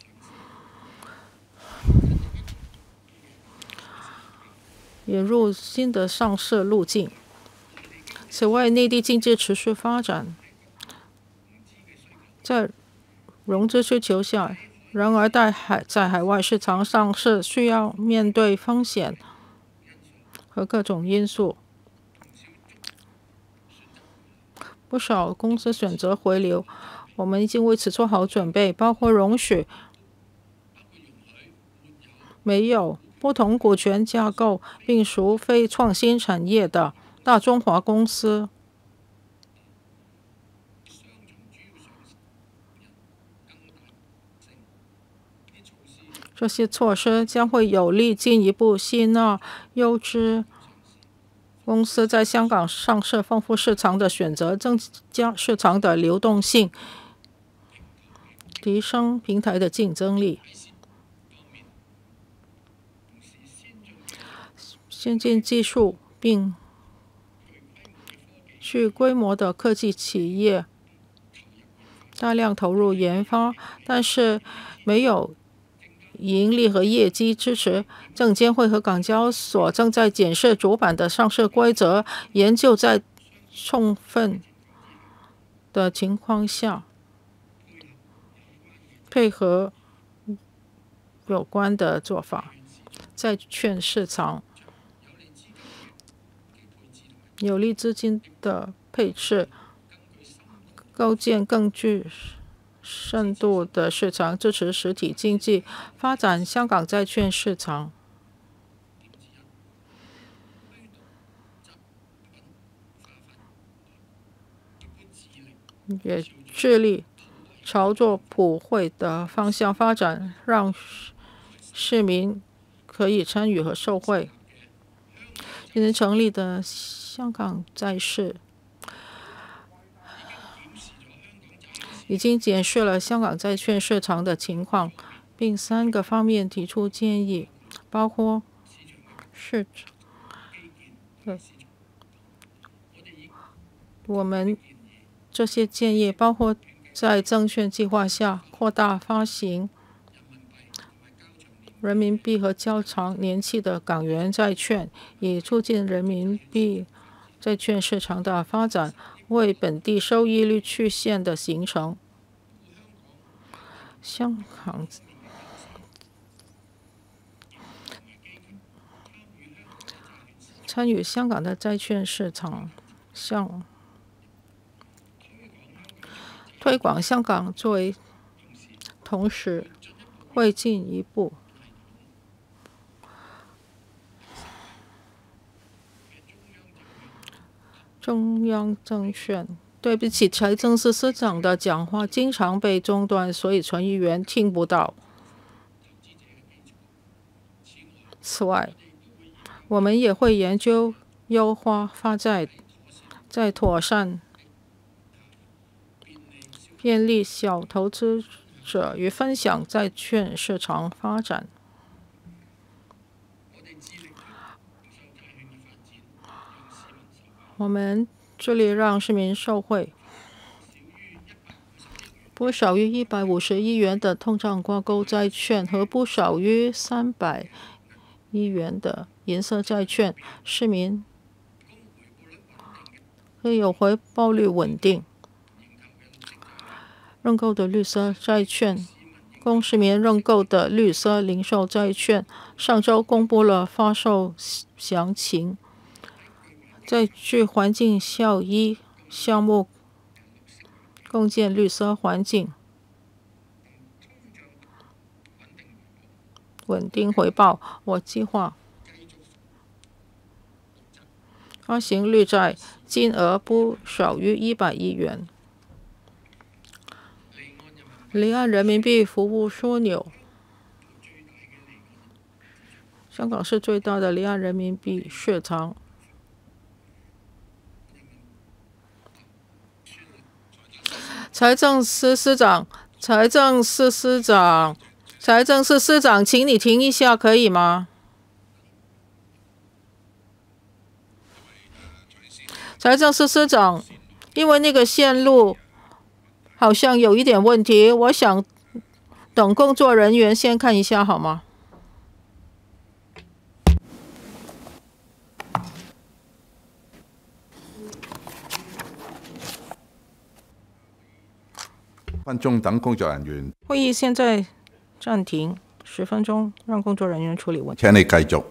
Speaker 2: 引入新的上市路径。此外，内地经济持续发展，在融资需求下， 然而在海在海外市场上市需要面对风险和各种因素。不少公司选择回流，我们已经为此做好准备，包括容许没有不同股权架构并属非创新产业的大中华公司。这些措施将会有力进一步吸纳优质公司在香港上市，丰富市场的选择，增加市场的流动性，提升平台的竞争力。先进技术并具规模的科技企业大量投入研发，但是没有盈利和业绩支持。证监会和港交所正在检视主板的上市规则，研究在充分的情况下配合有关的做法。债券市场有利资金的配置，构建更具深度的市场，支持实体经济，发展香港债券市场。也致力朝着普惠的方向发展，让市民可以参与和受惠。今年成立的香港债市已经检视了香港债券市场的情况，并三个方面提出建议，包括市场。我们这些建议包括在证券计划下扩大发行人民币和较长年期的港元债券，以促进人民币债券市场的发展，为本地收益率曲线的形成。香港参与香港的债券市场，向推广香港作为，同时会进一步中央证券。对不起，财政司司长的讲话经常被中断，所以传译员听不到。此外，我们也会研究优化发债，在妥善便利小投资者与分享债券市场发展。我们致力让市民受惠。不少于一百五十亿元的通胀挂钩债券和不少于三百亿元的银色债券，市民可以有回报率稳定。认购的绿色债券，供市民认购的绿色零售债券，上周公布了发售详情。在具环境效益项目，共建绿色环境，稳定回报。我计划发行绿债，金额不少于一百亿元。离岸人民币服务枢纽，香港是最大的离岸人民币市场。财政司司长，财政司司长，财政司司长，请你停一下，可以吗？财政司司长，因为那个线路好像有一点问题，我想等工作人员先看一下，好吗？
Speaker 3: 分鐘等工作人員。
Speaker 2: 會議現在暂停十分钟，让工作人员处理问题。
Speaker 3: 請你繼續。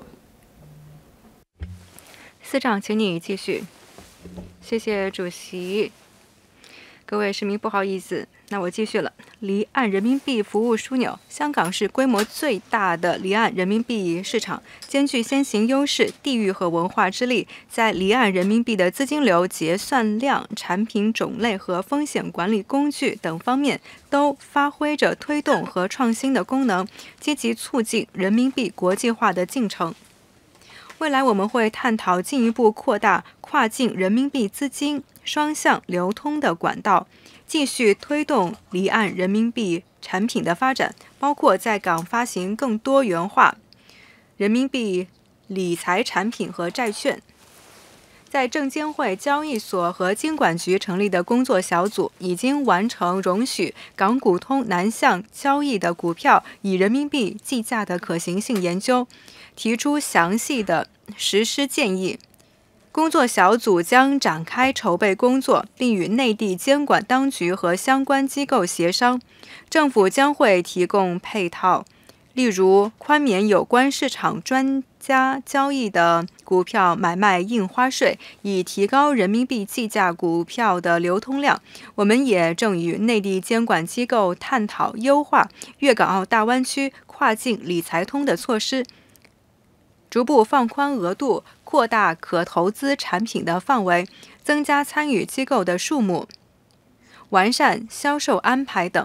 Speaker 1: 司长，请你继续。谢谢主席。各位市民，不好意思，那我继续了。离岸人民币服务枢纽，香港是规模最大的离岸人民币市场，兼具先行优势、地域和文化之力，在离岸人民币的资金流、结算量、产品种类和风险管理工具等方面，都发挥着推动和创新的功能，积极促进人民币国际化的进程。未来我们会探讨进一步扩大跨境人民币资金双向流通的管道，继续推动离岸人民币产品的发展，包括在港发行更多元化人民币理财产品和债券。在证监会、交易所和金管局成立的工作小组已经完成容许港股通南向交易的股票以人民币计价的可行性研究，提出详细的实施建议。工作小组将展开筹备工作，并与内地监管当局和相关机构协商。政府将会提供配套，例如宽免有关市场专家交易的股票买卖印花税，以提高人民币计价股票的流通量。我们也正与内地监管机构探讨优化粤港澳大湾区跨境理财通的措施，逐步放宽额度，扩大可投资产品的范围，增加参与机构的数目，完善销售安排等，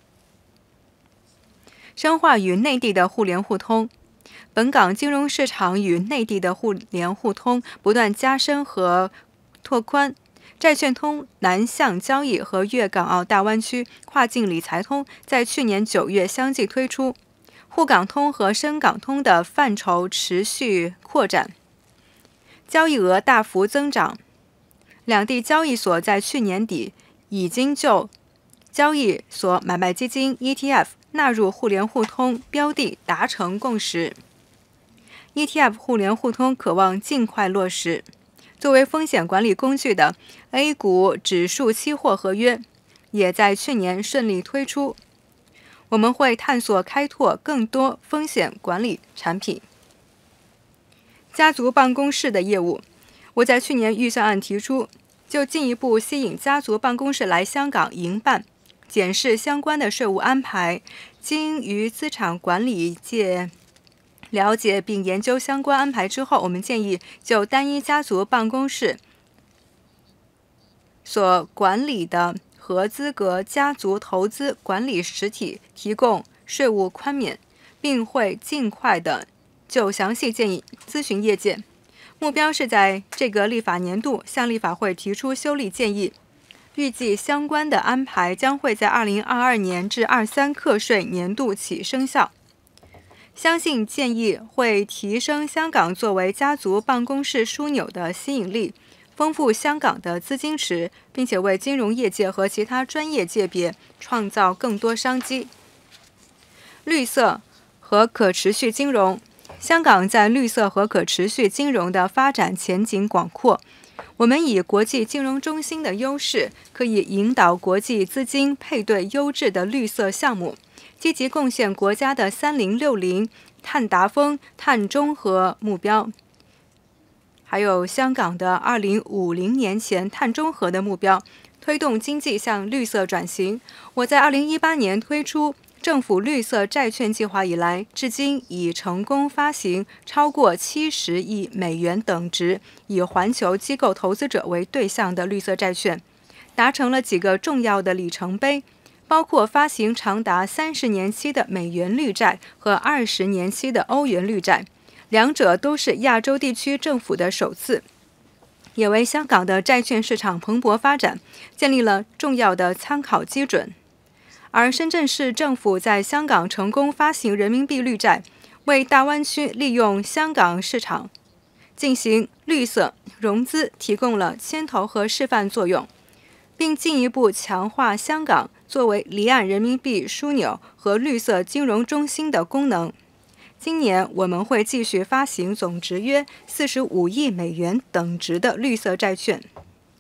Speaker 1: 深化与内地的互联互通。本港金融市场与内地的互联互通不断加深和拓宽。债券通南向交易和粤港澳大湾区跨境理财通在去年九月相继推出，沪港通和深港通的范畴持续扩展，交易额大幅增长。两地交易所在去年底已经就交易所买卖基金 E T F 纳入互联互通标的达成共识。E T F 互联互通可望尽快落实。作为风险管理工具的 A 股指数期货合约也在去年顺利推出。我们会探索开拓更多风险管理产品。家族办公室的业务，我在去年预算案提出，就进一步吸引家族办公室来香港营办，检视相关的税务安排。经与资产管理界了解并研究相关安排之后，我们建议就单一家族办公室所管理的合资格家族投资管理实体提供税务宽免，并会尽快的就详细建议咨询业界。目标是在这个立法年度向立法会提出修例建议。预计相关的安排将会在二零二二年至二三课税年度起生效。相信建议会提升香港作为家族办公室枢纽的吸引力，丰富香港的资金池，并且为金融业界和其他专业界别创造更多商机。绿色和可持续金融，香港在绿色和可持续金融的发展前景广阔。我们以国际金融中心的优势，可以引导国际资金配对优质的绿色项目，积极贡献国家的三零六零碳达峰、碳中和目标，还有香港的二零五零年前碳中和的目标，推动经济向绿色转型。我在二零一八年推出政府绿色债券计划以来，至今已成功发行超过七十亿美元等值以环球机构投资者为对象的绿色债券，达成了几个重要的里程碑，包括发行长达三十年期的美元绿债和二十年期的欧元绿债，两者都是亚洲地区政府的首次，也为香港的债券市场蓬勃发展建立了重要的参考基准。而深圳市政府在香港成功发行人民币绿债，为大湾区利用香港市场进行绿色融资提供了牵头和示范作用，并进一步强化香港作为离岸人民币枢纽和绿色金融中心的功能。今年我们会继续发行总值约四十五亿美元等值的绿色债券。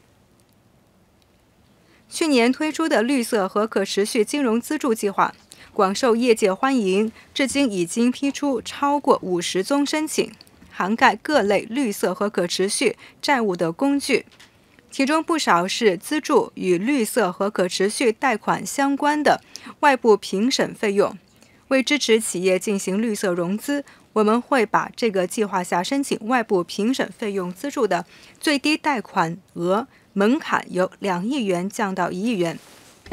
Speaker 1: 去年推出的绿色和可持续金融资助计划， 广受业界欢迎，至今已经批出超过五十宗申请，涵盖各类绿色和可持续债务的工具，其中不少是资助与绿色和可持续贷款相关的外部评审费用。为支持企业进行绿色融资，我们会把这个计划下申请外部评审费用资助的最低贷款额门槛由两亿元降到一亿元。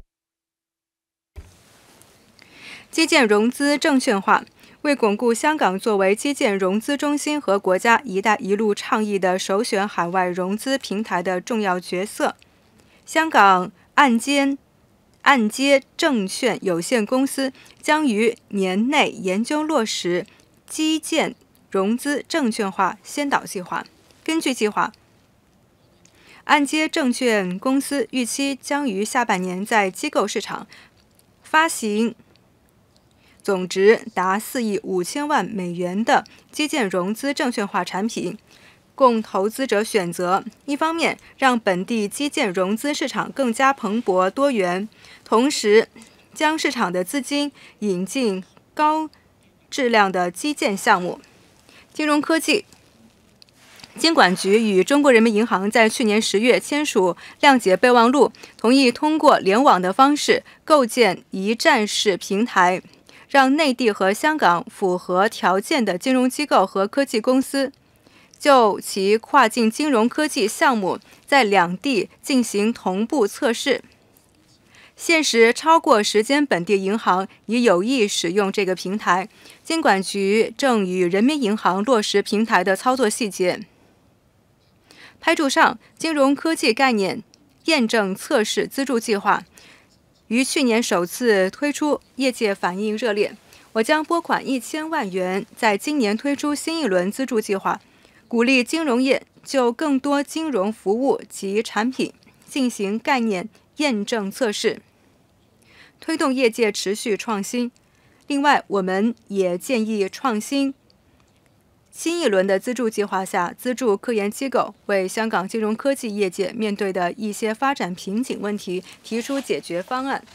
Speaker 1: 基建融资证券化，为巩固香港作为基建融资中心和国家“一带一路”倡议的首选海外融资平台的重要角色，香港按揭按揭证券有限公司将于年内研究落实基建融资证券化先导计划。根据计划，按揭证券公司预期将于下半年在机构市场发行总值达四亿五千万美元的基建融资证券化产品，供投资者选择。一方面，让本地基建融资市场更加蓬勃多元，同时将市场的资金引进高质量的基建项目。金融科技，金管局与中国人民银行在去年十月签署谅解备忘录，同意通过联网的方式构建一站式平台，让内地和香港符合条件的金融机构和科技公司就其跨境金融科技项目在两地进行同步测试。现时超过十间本地银行已有意使用这个平台，金管局正与人民银行落实平台的操作细节。拍住上金融科技概念验证测试资助计划于去年首次推出，业界反应热烈。我将拨款一千万元，在今年推出新一轮资助计划，鼓励金融业就更多金融服务及产品进行概念验证测试，推动业界持续创新。另外，我们也建议创新新一轮的资助计划下，资助科研机构为香港金融科技业界面对的一些发展瓶颈问题提出解决方案。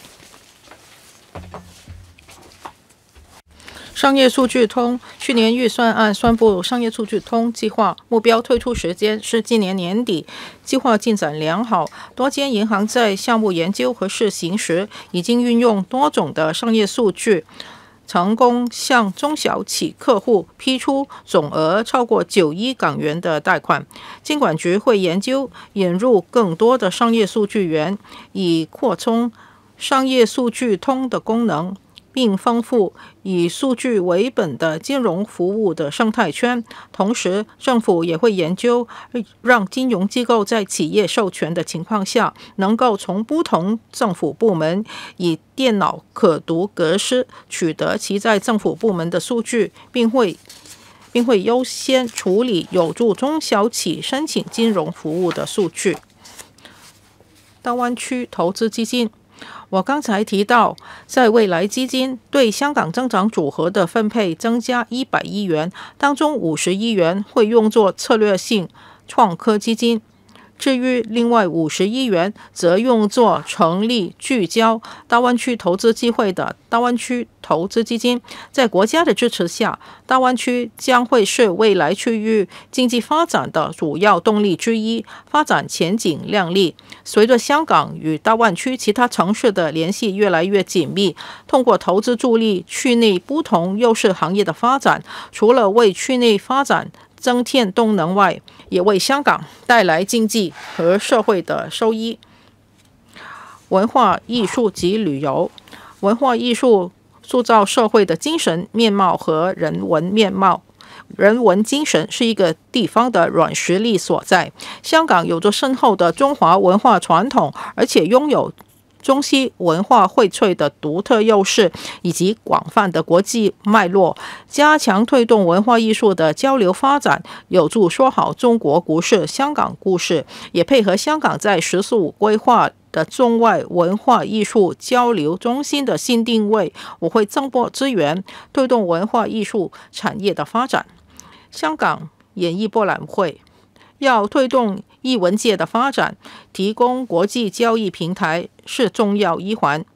Speaker 2: 商业数据通去年预算案宣布，商业数据通计划目标推出时间是今年年底，计划进展良好。多间银行在项目研究和试行时，已经运用多种的商业数据，成功向中小企客户批出总额超过九亿港元的贷款。金管局会研究引入更多的商业数据源，以扩充商业数据通的功能，并丰富以数据为本的金融服务的生态圈。同时，政府也会研究让金融机构在企业授权的情况下，能够从不同政府部门以电脑可读格式取得其在政府部门的数据，并会并会优先处理有助中小企申请金融服务的数据。大湾区投资基金，我刚才提到，在未来基金对香港增长组合的分配增加一百亿元，当中五十亿元会用作策略性创科基金，至于另外五十亿元则用作成立聚焦大湾区投资机会的大湾区投资基金。在国家的支持下，大湾区将会是未来区域经济发展的主要动力之一，发展前景亮丽。随着香港与大湾区其他城市的联系越来越紧密，通过投资助力区内不同优势行业的发展，除了为区内发展增添动能外，也为香港带来经济和社会的收益。文化艺术及旅游，文化艺术塑造社会的精神面貌和人文面貌。人文精神是一个地方的软实力所在。香港有着深厚的中华文化传统，而且拥有中西文化荟萃的独特优势以及广泛的国际脉络，加强推动文化艺术的交流发展，有助说好中国故事、香港故事，也配合香港在十四五规划的中外文化艺术交流中心的新定位。我会增拨资源，推动文化艺术产业的发展。香港演艺博览会要推动艺文界的发展，提供国际交易平台是重要一环。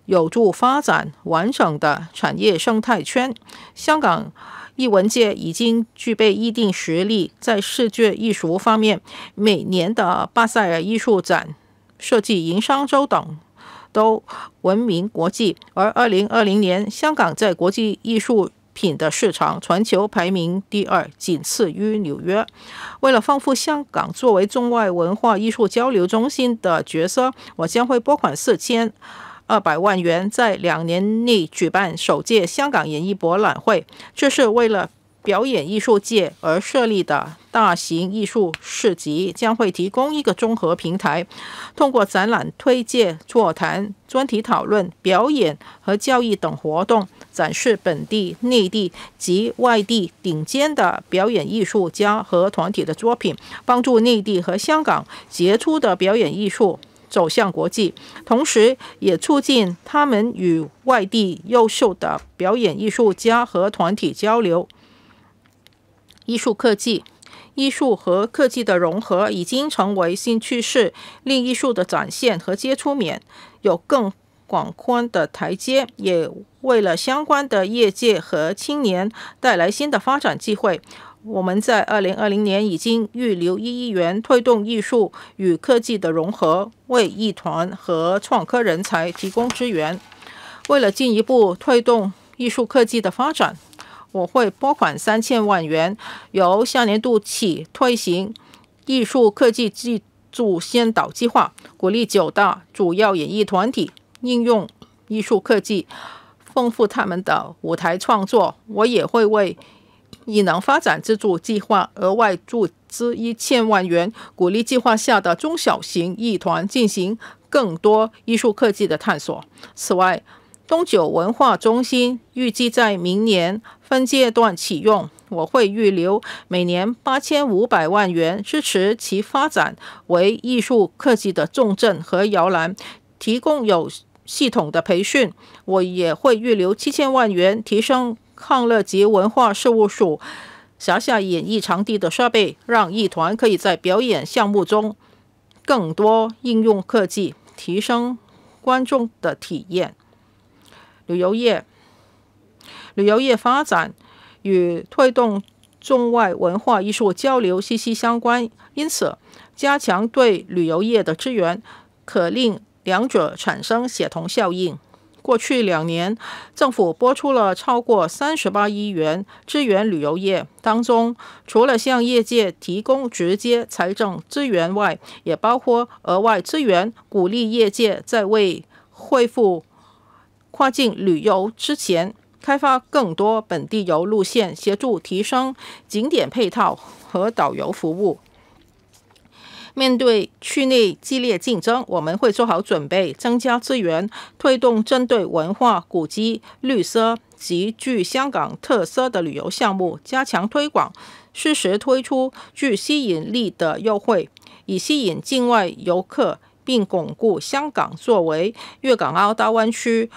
Speaker 2: 有助发展完整的产业生态圈。香港艺文界已经具备一定实力，在视觉艺术方面，每年的巴塞尔艺术展、设计营商周等都闻名国际。而二零二零年，香港在国际艺术品的市场全球排名第二，仅次于纽约。为了丰富香港作为中外文化艺术交流中心的角色，我将会拨款四千二百万元，在两年内举办首届香港演艺博览会。这是为了表演艺术界而设立的大型艺术市集，将会提供一个综合平台，通过展览、推介、座谈、专题讨论、表演和教育等活动，展示本地、内地及外地顶尖的表演艺术家和团体的作品，帮助内地和香港杰出的表演艺术走向国际，同时也促进他们与外地优秀的表演艺术家和团体交流。艺术科技，艺术和科技的融合已经成为新趋势，令艺术的展现和接触面有更广宽的台阶，也为了相关的业界和青年带来新的发展机会。我们在二零二零年已经预留一亿元推动艺术与科技的融合，为艺团和创科人才提供支援。为了进一步推动艺术科技的发展，我会拨款三千万元，由下年度起推行艺术科技技术先导计划，鼓励九大主要演艺团体应用艺术科技，丰富他们的舞台创作。我也会为艺能发展资助计划额外注资一千万元，鼓励计划下的中小型艺团进行更多艺术科技的探索。此外，东九文化中心预计在明年分阶段启用，我会预留每年八千五百万元支持其发展为艺术科技的重镇和摇篮，提供有系统的培训。我也会预留七千万元提升康乐及文化事务署辖下演艺场地的设备，让艺团可以在表演项目中更多应用科技，提升观众的体验。旅游业，旅游业发展与推动中外文化艺术交流息息相关，因此加强对旅游业的支援，可令两者产生协同效应。过去两年，政府拨出了超过三十八亿元支援旅游业，当中除了向业界提供直接财政资源外，也包括额外资源，鼓励业界在为恢复跨境旅游之前，开发更多本地游路线，协助提升景点配套和导游服务。面对区内激烈竞争，我们会做好准备，增加资源，推动针对文化、古迹、绿色及具香港特色的旅游项目，加强推广，适时推出具吸引力的优惠，以吸引境外游客，并巩固香港作为粤港澳大湾区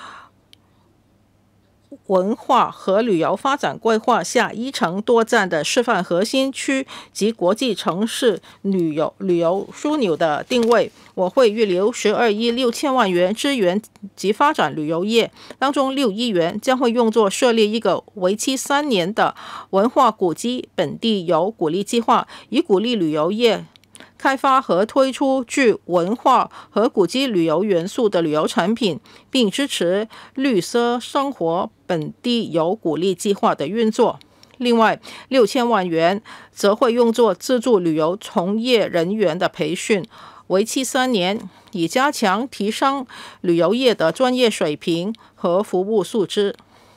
Speaker 2: 文化和旅游发展规划下一城多站的示范核心区及国际城市旅游旅游枢纽的定位。我会预留十二亿六千万元支援及发展旅游业，当中六亿元将会用作设立一个为期三年的文化古迹本地游鼓励计划，以鼓励旅游业开发和推出具文化和古迹旅游元素的旅游产品，并支持绿色生活本地游鼓励计划的运作。另外，六千万元则会用作资助旅游从业人员的培训，为期三年，以加强提升旅游业的专业水平和服务素质。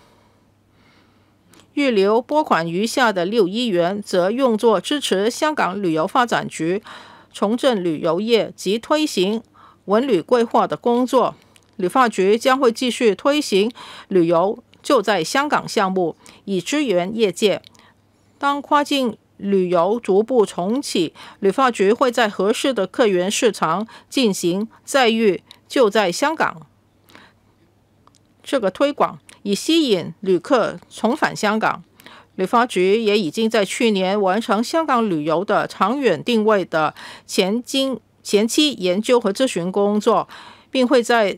Speaker 2: 预留拨款余下的六亿元，则用作支持香港旅游发展局重振旅游业及推行文旅规划的工作。旅发局将会继续推行旅游就在香港项目，以支援业界。当跨境旅游逐步重启，旅发局会在合适的客源市场进行在豫就在香港这个推广，以吸引旅客重返香港。旅发局也已经在去年完成香港旅游的长远定位的前经前期研究和咨询工作，并会在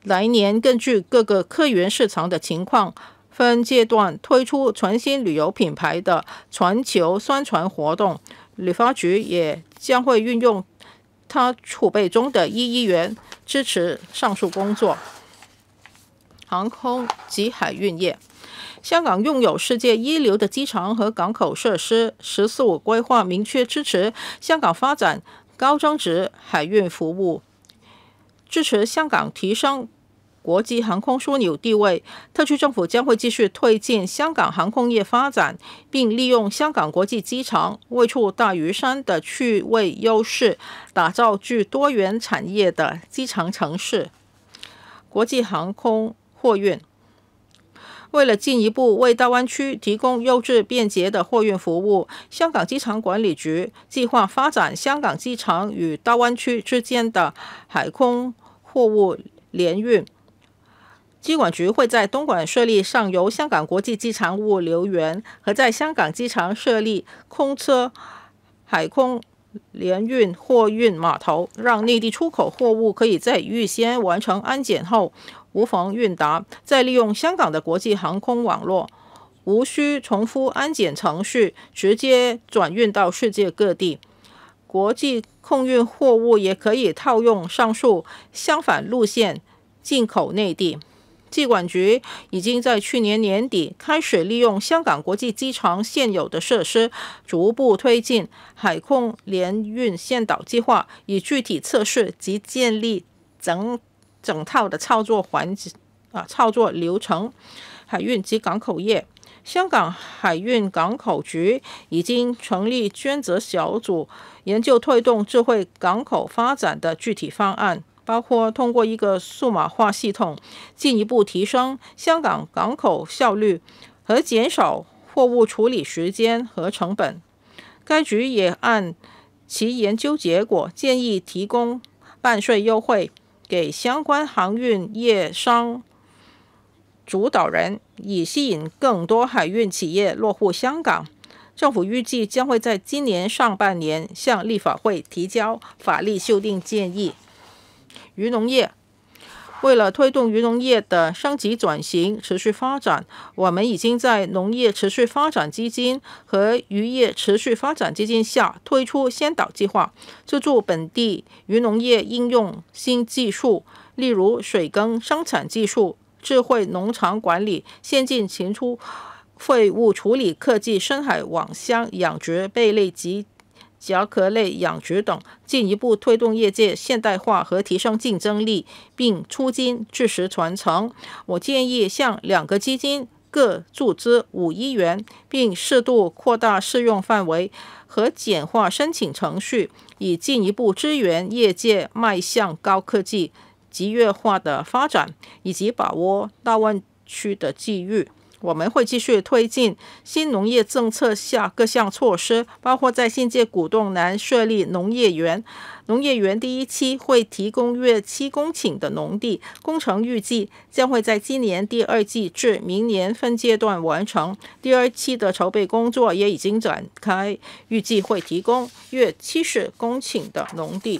Speaker 2: 来年根据各个客源市场的情况，分阶段推出全新旅游品牌的全球宣传活动。旅发局也将会运用它储备中的一亿元支持上述工作。航空及海运业，香港拥有世界一流的机场和港口设施，十四五规划明确支持香港发展高增值海运服务，支持香港提升国际航空枢纽地位。特区政府将会继续推进香港航空业发展，并利用香港国际机场位处大屿山的区位优势，打造具多元产业的机场城市。国际航空货运，为了进一步为大湾区提供优质便捷的货运服务，香港机场管理局计划发展香港机场与大湾区之间的海空货物联运。机管局会在东莞设立上游香港国际机场物流园，和在香港机场设立空车海空联运货运码头，让内地出口货物可以在预先完成安检后无缝运达，再利用香港的国际航空网络，无需重复安检程序，直接转运到世界各地。国际空运货物也可以套用上述相反路线进口内地。机管局已经在去年年底开始利用香港国际机场现有的设施，逐步推进海空联运先导计划，以具体测试及建立整整套的操作环啊操作流程。海运及港口业，香港海运港口局已经成立专责小组，研究推动智慧港口发展的具体方案，包括通过一个数码化系统，进一步提升香港港口效率和减少货物处理时间和成本。该局也按其研究结果，建议提供办税优惠给相关航运业商主导人，以吸引更多海运企业落户香港。政府预计将会在今年上半年向立法会提交法律修订建议。渔农业，为了推动渔农业的升级转型、持续发展，我们已经在农业持续发展基金和渔业持续发展基金下推出先导计划，资助本地渔农业应用新技术，例如水耕生产技术、智慧农场管理、先进禽畜废物处理科技、深海网箱养殖、贝类及甲壳类养殖等，进一步推动业界现代化和提升竞争力，并促进知识传承。我建议向两个基金各注资五亿元，并适度扩大适用范围和简化申请程序，以进一步支援业界迈向高科技、集约化的发展，以及把握大湾区的机遇。我们会继续推进新农业政策下各项措施，包括在新界古洞南设立农业园。农业园第一期会提供约七公顷的农地，工程预计将会在今年第二季至明年分阶段完成。第二期的筹备工作也已经展开，预计会提供约七十公顷的农地。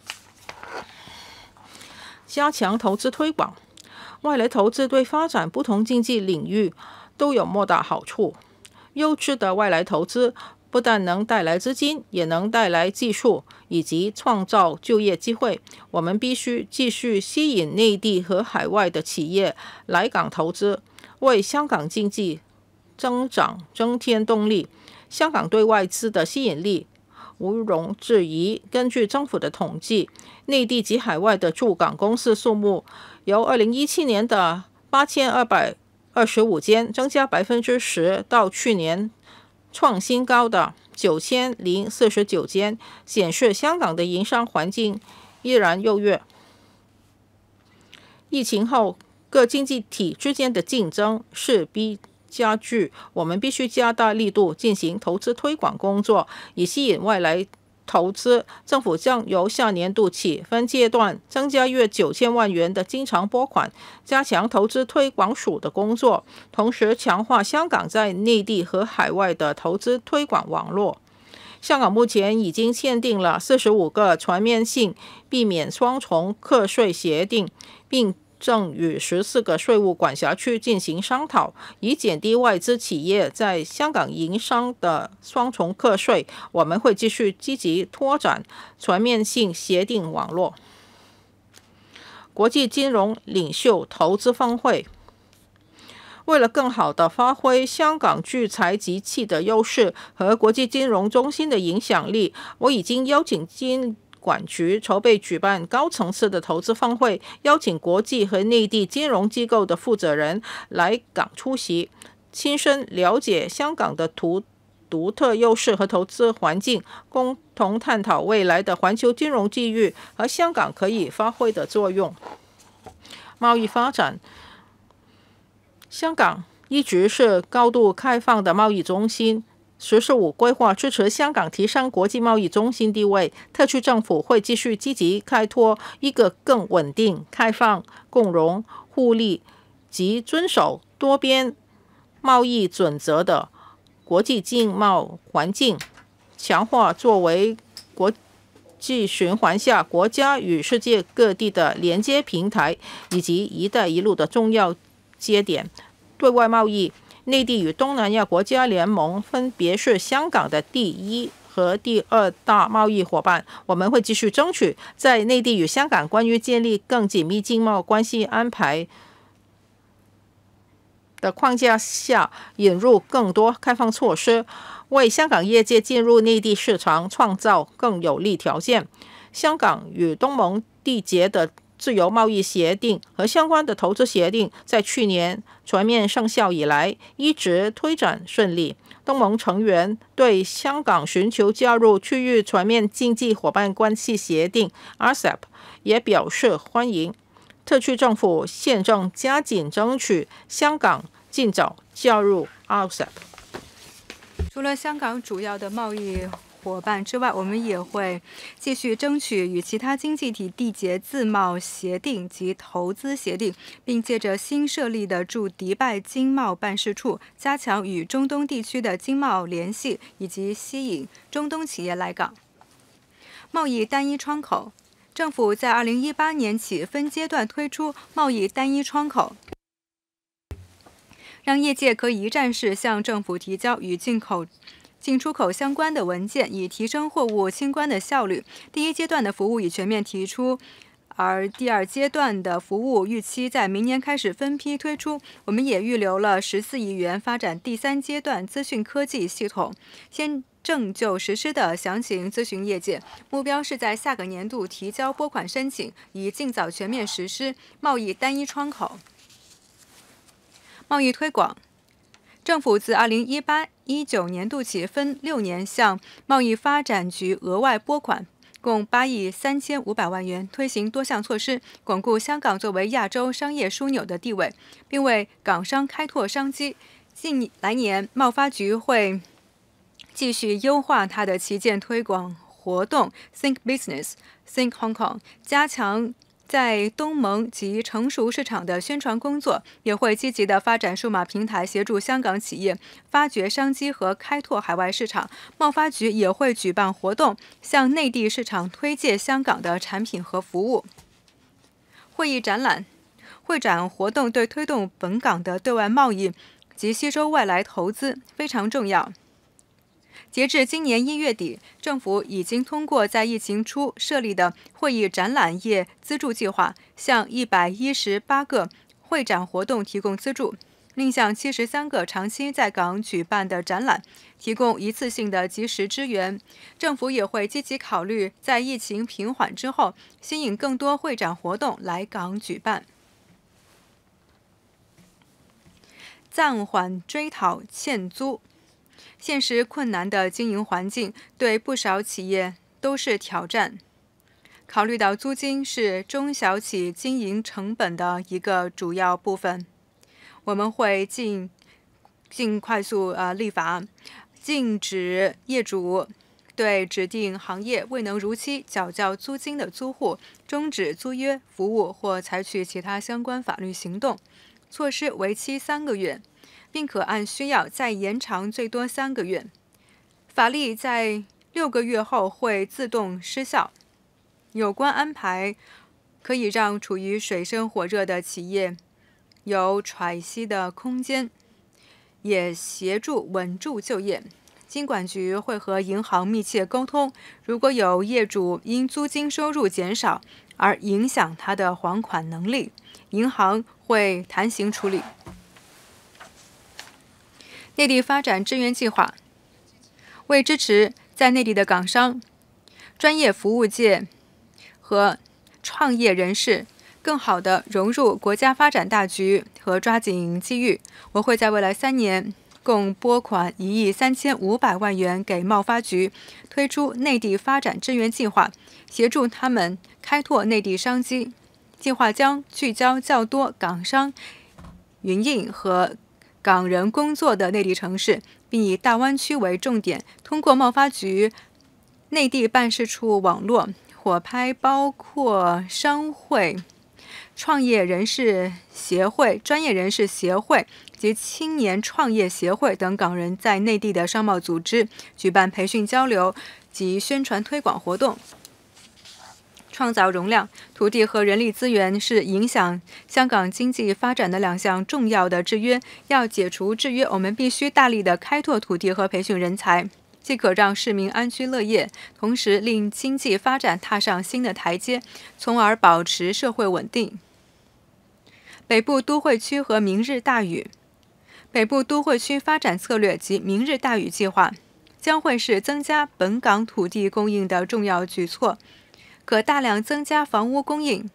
Speaker 2: 加强投资推广，外来投资对发展不同经济领域都有莫大好处。优质的外来投资不但能带来资金，也能带来技术以及创造就业机会。我们必须继续吸引内地和海外的企业来港投资，为香港经济增长增添动力。香港对外资的吸引力毋庸置疑。根据政府的统计，内地及海外的驻港公司数目由二零一七年的八千二百二十五间增加百分之十，到去年创新高的九千零四十九间，显示香港的营商环境依然优越。疫情后，各经济体之间的竞争势必加剧，我们必须加大力度进行投资推广工作，以吸引外来投资。政府将由下年度起分阶段增加约九千万元的经常拨款，加强投资推广署的工作，同时强化香港在内地和海外的投资推广网络。香港目前已经签订了四十五个全面性避免双重课税协定，并正与十四个税务管辖区进行商讨，以减低外资企业在香港营商的双重课税。我们会继续积极拓展全面性协定网络。国际金融领袖投资峰会。为了更好地发挥香港聚财集气的优势和国际金融中心的影响力，我已经邀请金管局筹备举办高层次的投资峰会，邀请国际和内地金融机构的负责人来港出席，亲身了解香港的独独特优势和投资环境，共同探讨未来的环球金融机遇和香港可以发挥的作用。贸易发展。香港一直是高度开放的贸易中心，十四五规划支持香港提升国际贸易中心地位，特区政府会继续积极开拓一个更稳定、开放、共荣、互利及遵守多边贸易准则的国际经贸环境，强化作为国际循环下国家与世界各地的连接平台，以及“一带一路”的重要接点。对外贸易，内地与东南亚国家联盟分别是香港的第一和第二大贸易伙伴。我们会继续争取在内地与香港关于建立更紧密经贸关系安排的框架下，引入更多开放措施，为香港业界进入内地市场创造更有利条件。香港与东盟缔结的自由贸易协定和相关的投资协定在去年全面生效以来，一直推展顺利。东盟成员对香港寻求加入区域全面经济伙伴关系协定 R C E P 也表示欢迎。特区政府现正加紧争取香港尽早加入 R C E P。
Speaker 1: 除了香港主要的贸易伙伴之外，我们也会继续争取与其他经济体缔结自贸协定及投资协定，并借着新设立的驻迪拜经贸办事处，加强与中东地区的经贸联系，以及吸引中东企业来港。贸易单一窗口，政府在二零一八年起分阶段推出贸易单一窗口，让业界可以一站式向政府提交与进口进出口相关的文件，以提升货物清关的效率。第一阶段的服务已全面提出，而第二阶段的服务预期在明年开始分批推出。我们也预留了十四亿元发展第三阶段资讯科技系统，先正就实施的详情咨询业界，目标是在下个年度提交拨款申请，以尽早全面实施贸易单一窗口。贸易推广，政府自二零一八一九年度起分六年向贸易发展局额外拨款，共八亿三千五百万元，推行多项措施，巩固香港作为亚洲商业枢纽的地位，并为港商开拓商机。近来年，贸发局会继续优化它的旗舰推广活动 Think Business, Think Hong Kong， 加强在东盟及成熟市场的宣传工作，也会积极的发展数码平台，协助香港企业发掘商机和开拓海外市场。贸发局也会举办活动，向内地市场推介香港的产品和服务。会议展览，会展活动对推动本港的对外贸易及吸收外来投资非常重要。截至今年一月底，政府已经通过在疫情初设立的会议展览业资助计划，向一百一十八个会展活动提供资助，另向七十三个长期在港举办的展览提供一次性的及时支援。政府也会积极考虑在疫情平缓之后，吸引更多会展活动来港举办。暂缓追讨欠租。现实困难的经营环境对不少企业都是挑战。考虑到租金是中小企经营成本的一个主要部分，我们会尽尽快速呃立法，禁止业主对指定行业未能如期缴交租金的租户终止租约服务或采取其他相关法律行动。措施为期三个月，并可按需要再延长最多三个月。法律在六个月后会自动失效。有关安排可以让处于水深火热的企业有喘息的空间，也协助稳住就业。金管局会和银行密切沟通，如果有业主因租金收入减少而影响他的还款能力，银行会弹性处理。内地发展支援计划为支持在内地的港商、专业服务界和创业人士更好地融入国家发展大局和抓紧机遇，我会在未来三年共拨款一亿三千五百万元给贸发局，推出内地发展支援计划，协助他们开拓内地商机。计划将聚焦较多港商营运和港人工作的内地城市，并以大湾区为重点，通过贸发局内地办事处网络，伙拍包括商会、创业人士协会、专业人士协会及青年创业协会等港人在内地的商贸组织，举办培训交流及宣传推广活动，创造容量。土地和人力资源是影响香港经济发展的两项重要的制约，要解除制约，我们必须大力的开拓土地和培训人才，既可让市民安居乐业，同时令经济发展踏上新的台阶，从而保持社会稳定。北部都会区和明日大屿。北部都会区发展策略及明日大屿计划将会是增加本港土地供应的重要举措，可大量增加房屋供应。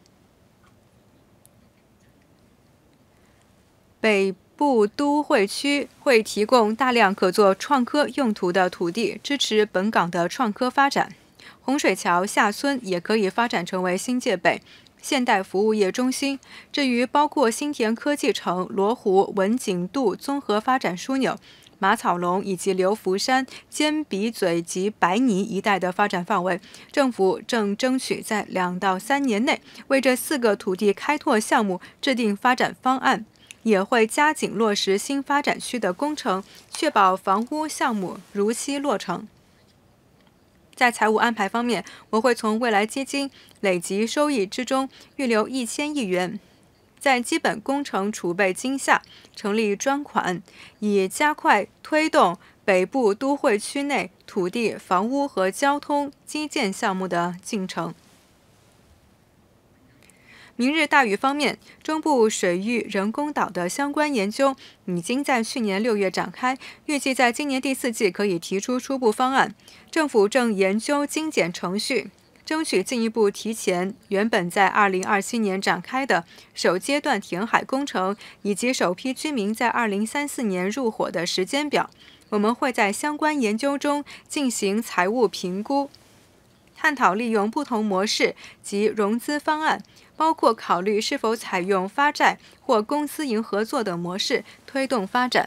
Speaker 1: 北部都会区会提供大量可做创科用途的土地，支持本港的创科发展。洪水桥下村也可以发展成为新界北现代服务业中心。至于包括新田科技城、罗湖、文景渡综合发展枢纽、马草龙以及流浮山、尖鼻嘴及白泥一带的发展范围，政府正争取在两到三年内为这四个土地开拓项目制定发展方案，也会加紧落实新发展区的工程，确保房屋项目如期落成。在财务安排方面，我会从未来基金累积收益之中预留一千亿元，在基本工程储备金下成立专款，以加快推动北部都会区内土地、房屋和交通基建项目的进程。明日大屿方面，中部水域人工岛的相关研究已经在去年六月展开，预计在今年第四季可以提出初步方案。政府正研究精简程序，争取进一步提前原本在二零二七年展开的首阶段填海工程，以及首批居民在二零三四年入伙的时间表。我们会在相关研究中进行财务评估，探讨利用不同模式及融资方案，包括考虑是否采用发债或公私营合作等模式推动发展。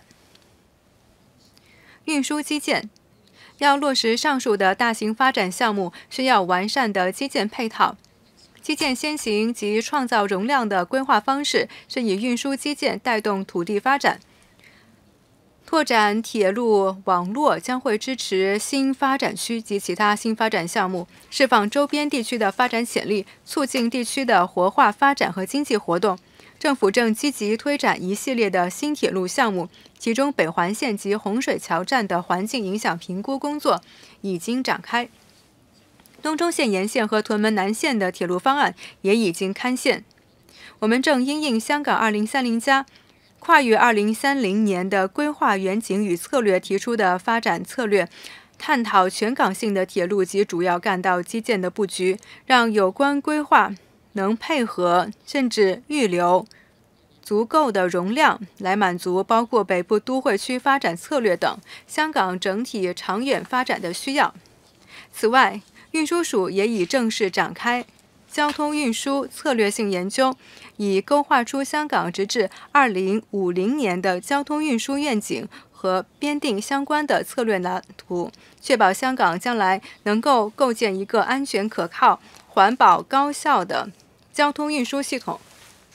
Speaker 1: 运输基建要落实上述的大型发展项目，需要完善的基建配套。基建先行及创造容量的规划方式是以运输基建带动土地发展。拓展铁路网络将会支持新发展区及其他新发展项目，释放周边地区的发展潜力，促进地区的活化发展和经济活动。政府正积极推展一系列的新铁路项目，其中北环线及洪水桥站的环境影响评估工作已经展开。东中线沿线和屯门南线的铁路方案也已经刊宪。我们正因应香港二零三零加跨越二零三零年的规划远景与策略提出的发展策略，探讨全港性的铁路及主要干道基建的布局，让有关规划能配合甚至预留足够的容量，来满足包括北部都会区发展策略等香港整体长远发展的需要。此外，运输署也已正式展开交通运输策略性研究，以勾画出香港直至二零五零年的交通运输愿景和编定相关的策略蓝图，确保香港将来能够构建一个安全可靠、环保高效的交通运输系统。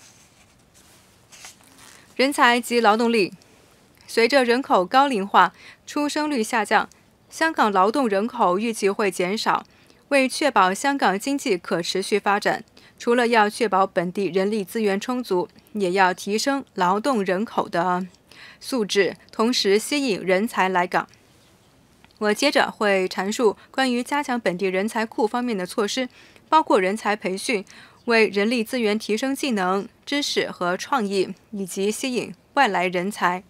Speaker 1: 人才及劳动力，随着人口高龄化、出生率下降，香港劳动人口预计会减少。为确保香港经济可持续发展， 除了要确保本地人力资源充足，也要提升劳动人口的素质，同时吸引人才来港。我接着会阐述关于加强本地人才库方面的措施，包括人才培训、为人力资源提升技能、知识和创意，以及吸引外来人才。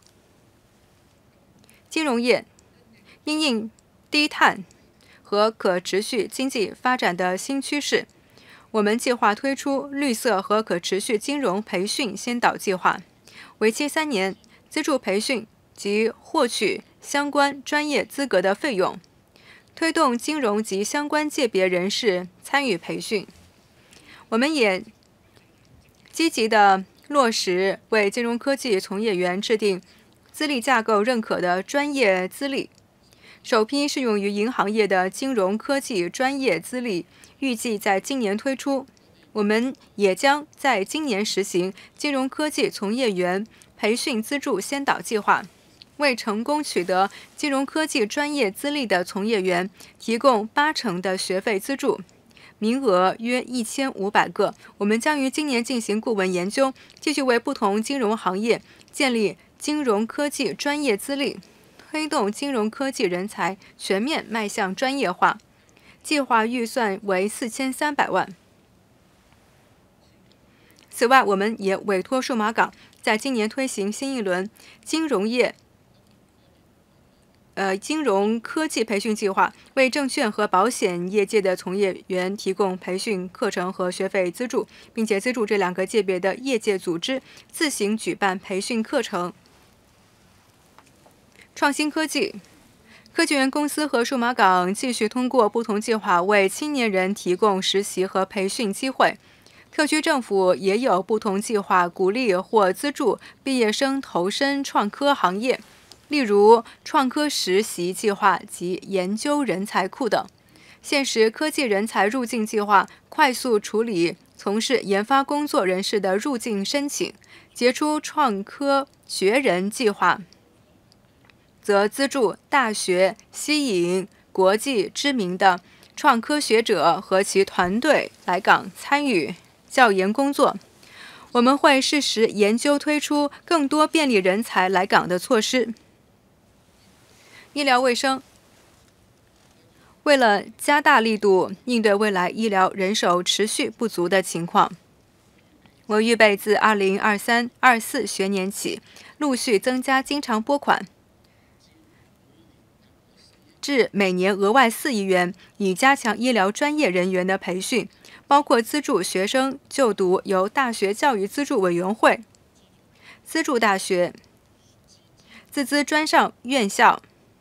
Speaker 1: 金融业因应低碳和可持续经济发展的新趋势，我们计划推出绿色和可持续金融培训先导计划，为期三年，资助培训及获取相关专业资格的费用，推动金融及相关界别人士参与培训。我们也积极地落实为金融科技从业员制定资历架构认可的专业资历，首批适用于银行业的金融科技专业资历预计在今年推出。我们也将在今年实行金融科技从业员培训资助先导计划，为成功取得金融科技专业资历的从业员提供八成的学费资助，名额约一千五百个。我们将于今年进行顾问研究，继续为不同金融行业建立金融科技专业资历，推动金融科技人才全面迈向专业化。计划预算为四千三百万。此外，我们也委托数码港在今年推行新一轮金融业呃金融科技培训计划，为证券和保险业界的从业员提供培训课程和学费资助，并且资助这两个界别的业界组织自行举办培训课程。创新科技。科技园公司和数码港继续通过不同计划为青年人提供实习和培训机会。特区政府也有不同计划鼓励或资助毕业生投身创科行业，例如创科实习计划及研究人才库等。现时科技人才入境计划快速处理从事研发工作人士的入境申请，杰出创科学人计划则资助大学吸引国际知名的创科学者和其团队来港参与教研工作。我们会适时研究推出更多便利人才来港的措施。医疗卫生，为了加大力度应对未来医疗人手持续不足的情况，我预备自二零二三二四学年起，陆续增加经常拨款至每年额外四亿元，以加强医疗专业人员的培训，包括资助学生就读由大学教育资助委员会资助大学、自资专上院校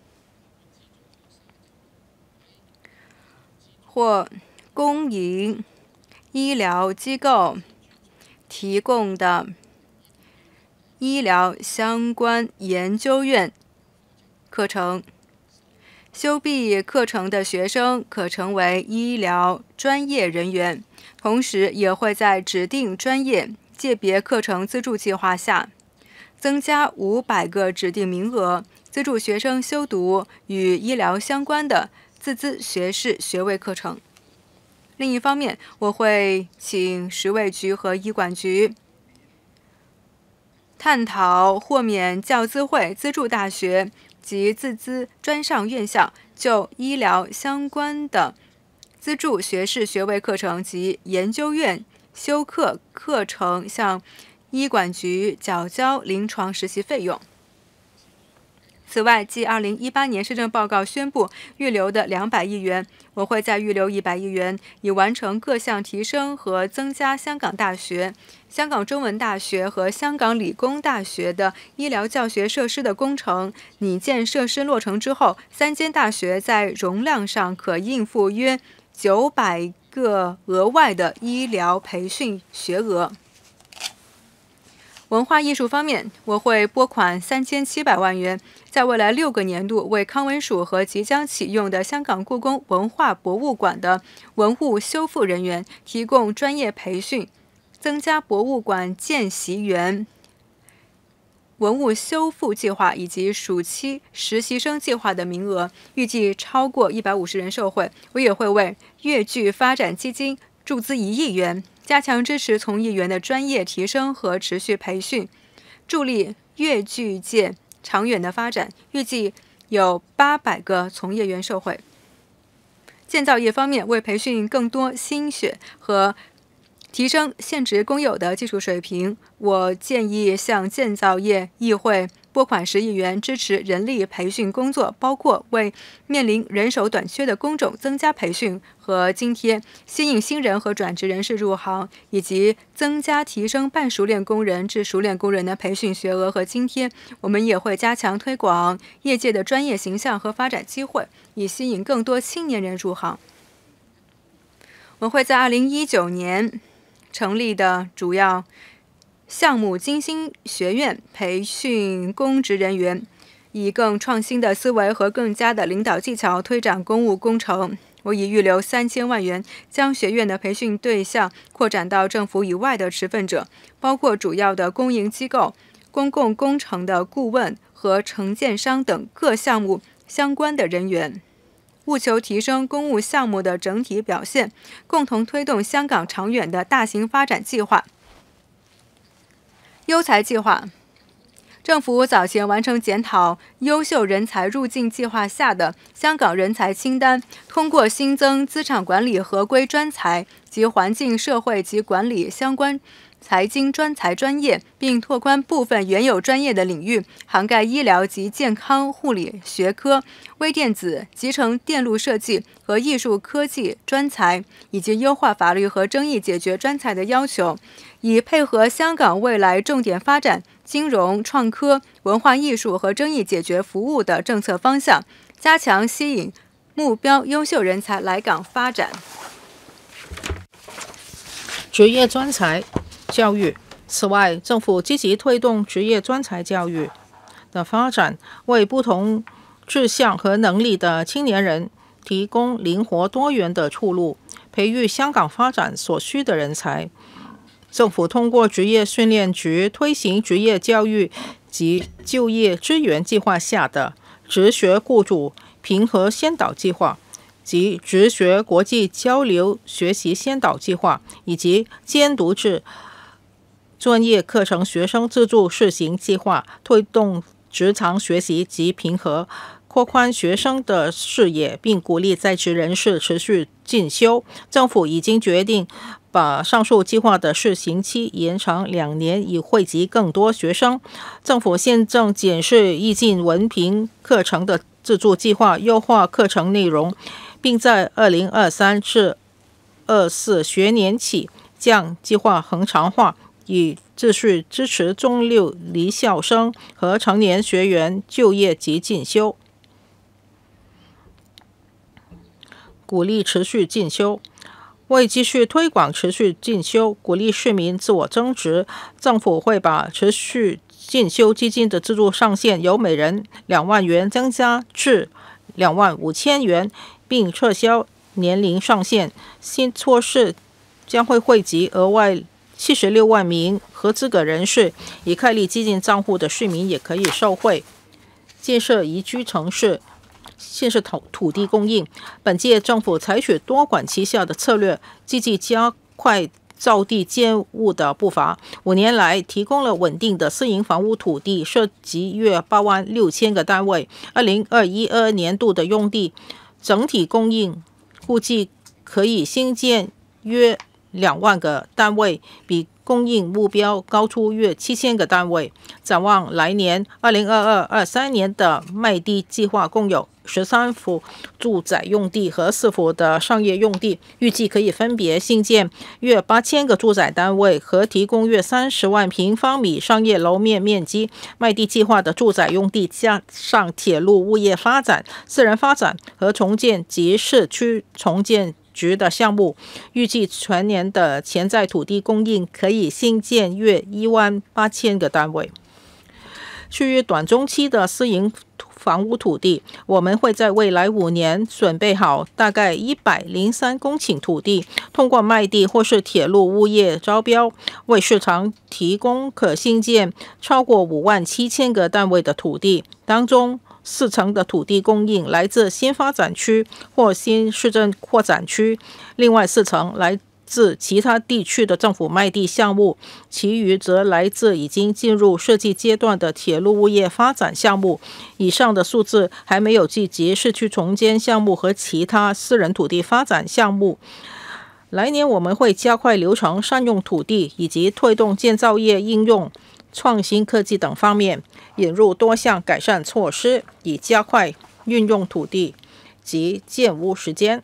Speaker 1: 或公营医疗机构提供的医疗相关研究院课程。修毕课程的学生可成为医疗专业人员，同时也会在指定专业界别课程资助计划下增加五百个指定名额，资助学生修读与医疗相关的自资学士学位课程。另一方面，我会请食卫局和医管局探讨豁免教资会资助大学及自资专上院校就医疗相关的资助学士学位课程及研究院修课课程向医管局缴交临床实习费用。此外，继二零一八年施政报告宣布预留的两百亿元，我会再预留一百亿元，以完成各项提升和增加香港大学、香港中文大学和香港理工大学的医疗教学设施的工程。拟建设施落成之后，三间大学在容量上可应付约九百个额外的医疗培训学额。文化艺术方面，我会拨款三千七百万元，在未来六个年度为康文署和即将启用的香港故宫文化博物馆的文物修复人员提供专业培训，增加博物馆见习员文物修复计划以及暑期实习生计划的名额，预计超过一百五十人受惠。我也会为粤剧发展基金注资一亿元， 加强支持从业员的专业提升和持续培训，助力粤剧界长远的发展。预计有八百个从业员受惠。建造业方面，为培训更多新血和提升现职工友的技术水平，我建议向建造业议会拨款十亿元，支持人力培训工作，包括为面临人手短缺的工种增加培训和津贴，吸引新人和转职人士入行，以及增加提升半熟练工人至熟练工人的培训学额和津贴。我们也会加强推广业界的专业形象和发展机会，以吸引更多青年人入行。我们会在二零一九年成立的主要项目金星学院培训公职人员，以更创新的思维和更佳的领导技巧推展公务工程。我已预留三千万元，将学院的培训对象扩展到政府以外的持份者，包括主要的公营机构、公共工程的顾问和承建商等各项目相关的人员，务求提升公务项目的整体表现，共同推动香港长远的大型发展计划。优才计划，政府早前完成检讨优秀人才入境计划下的香港人才清单，通过新增资产管理合规专才及环境、社会及管理相关财经专才专业，并拓宽部分原有专业的领域，涵盖医疗及健康护理学科、微电子、集成电路设计和艺术科技专才，以及优化法律和争议解决专才的要求，以配合香港未来重点发展金融、创科、文化艺术和争议解决服务的政策方向，加强吸引目标优秀人才来港发展。
Speaker 2: 职业专才教育。此外，政府积极推动职业专才教育的发展，为不同志向和能力的青年人提供灵活多元的出路，培育香港发展所需的人才。政府通过职业训练局推行职业教育及就业支援计划下的职学雇主评核先导计划及职学国际交流学习先导计划，以及监督制专业课程学生自助试行计划，推动职场学习及评核，扩宽学生的视野，并鼓励在职人士持续进修。政府已经决定把上述计划的试行期延长两年，以惠及更多学生。政府现正检视易进文凭课程的自助计划，优化课程内容，并在二零二三至二四学年起将计划恒常化，以继续支持中六离校生和成年学员就业及进修，鼓励持续进修。为继续推广持续进修，鼓励市民自我增值，政府会把持续进修基金的资助上限由每人两万元增加至两万五千元，并撤销年龄上限。新措施将会惠及额外七十六万名合资格人士，已开立基金账户的市民也可以受惠。建设宜居城市，现是土土地供应。本届政府采取多管齐下的策略，积极加快造地建屋的步伐。五年来，提供了稳定的私营房屋土地，涉及约八万六千个单位。二零二一二年度的用地整体供应估计可以新建约两万个单位，比供应目标高出约七千个单位。展望来年二零二二二三年的卖地计划，共有十三幅住宅用地和四幅的商业用地，预计可以分别新建约八千个住宅单位和提供约三十万平方米商业楼面面积。卖地计划的住宅用地加上铁路物业发展、私人发展和重建及市区重建局的项目，预计全年的潜在土地供应可以新建约一万八千个单位。至于短中期的私营房屋土地，我们会在未来五年准备好大概一百零三公顷土地，通过卖地或是铁路物业招标，为市场提供可新建超过五万七千个单位的土地，当中四成的土地供应来自新发展区或新市镇扩展区，另外四成来自其他地区的政府卖地项目，其余则来自已经进入设计阶段的铁路物业发展项目。以上的数字还没有计及市区重建项目和其他私人土地发展项目。来年我们会加快流程，善用土地，以及推动建造业应用创新科技等方面，引入多项改善措施，以加快运用土地及建屋时间。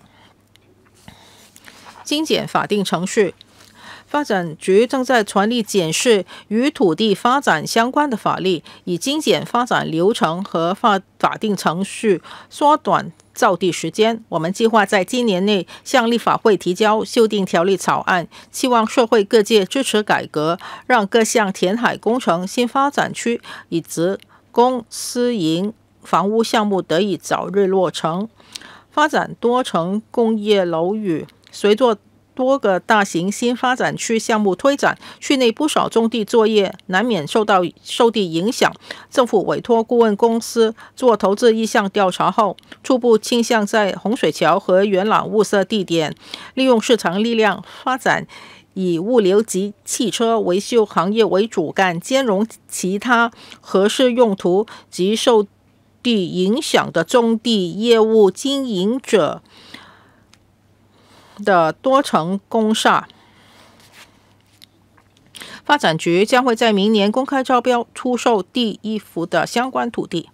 Speaker 2: 精简法定程序，发展局正在全力检视与土地发展相关的法律，以精简发展流程和法法定程序，缩短造地时间。我们计划在今年内向立法会提交修订条例草案，期望社会各界支持改革，让各项填海工程、新发展区以及公私营房屋项目得以早日落成。发展多层工业楼宇，随着多个大型新发展区项目推展，区内不少棕地作业难免受到受地影响。政府委托顾问公司做投资意向调查后，初步倾向在洪水桥和元朗物色地点，利用市场力量发展以物流及汽车维修行业为主干，兼容其他合适用途及受地影响的棕地业务经营者的多层公厦。发展局将会在明年公开招标出售第一幅的相关土地。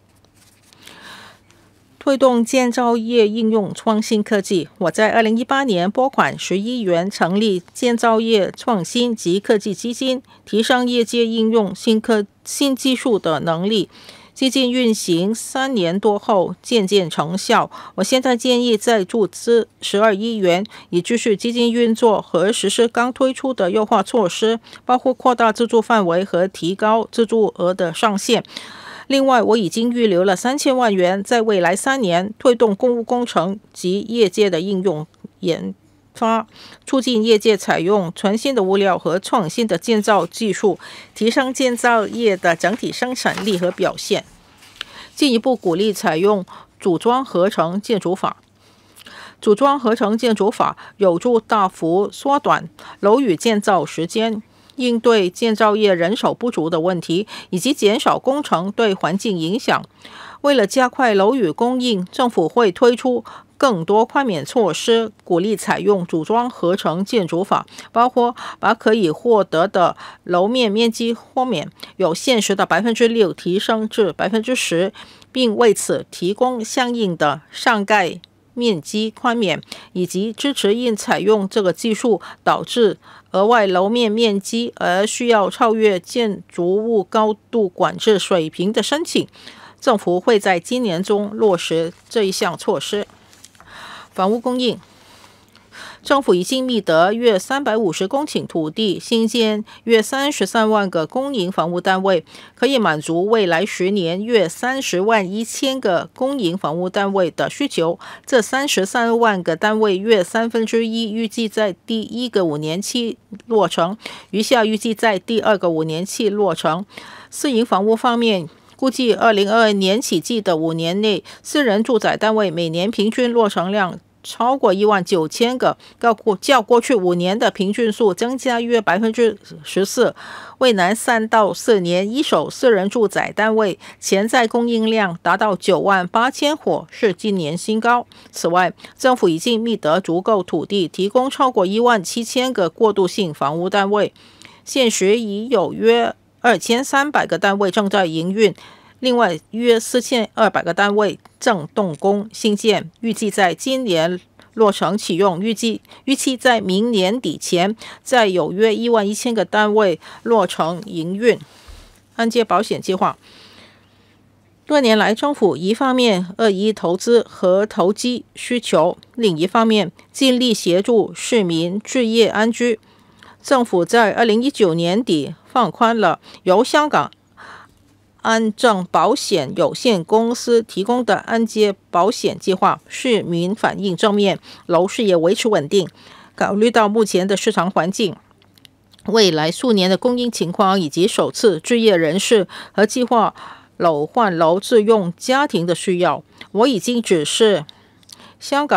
Speaker 2: 推动建造业应用创新科技，我在二零一八年拨款十亿元成立建造业创新及科技基金，提升业界应用新科新技术的能力。基金运行三年多后渐渐成效，我现在建议再注资十二亿元，以继续基金运作和实施刚推出的优化措施，包括扩大资助范围和提高资助额的上限。另外，我已经预留了三千万元，在未来三年推动公务工程及业界的应用研发，促进业界采用全新的物料和创新的建造技术，提升建造业的整体生产力和表现。进一步鼓励采用组装合成建筑法。组装合成建筑法有助大幅缩短楼宇建造时间，应对建造业人手不足的问题，以及减少工程对环境影响。为了加快楼宇供应，政府会推出更多宽免措施，鼓励采用组装合成建筑法，包括把可以获得的楼面面积豁免由现实的百分之六提升至百分之十，并为此提供相应的上盖面积宽免，以及支持因采用这个技术导致额外楼面面积而需要超越建筑物高度管制水平的申请。政府会在今年中落实这一项措施。房屋供应，政府已经觅得约三百五十公顷土地，新建约三十三万个公营房屋单位，可以满足未来十年约三十万一千个公营房屋单位的需求。这三十三万个单位约三分之一预计在第一个五年期落成，余下预计在第二个五年期落成。私营房屋方面，估计二零二二年起计的五年内，私人住宅单位每年平均落成量超过一万九千个，较过去五年的平均数增加约百分之十四。未来三到四年，一手私人住宅单位潜在供应量达到九万八千户，是今年新高。此外，政府已经觅得足够土地，提供超过一万七千个过渡性房屋单位，现时已有约二千三百个单位正在营运，另外约四千二百个单位正动工兴建，预计在今年落成启用，预计预期在明年底前再有约一万一千个单位落成营运。安接保险计划，多年来政府一方面恶意投资和投机需求，另一方面尽力协助市民置业安居。政府在二零一九年底放宽了由香港安正保险有限公司提供的安接保险计划，市民反应正面，楼市也维持稳定。考虑到目前的市场环境、未来数年的供应情况，以及首次置业人士和计划楼换楼自用家庭的需要，我已经指示香港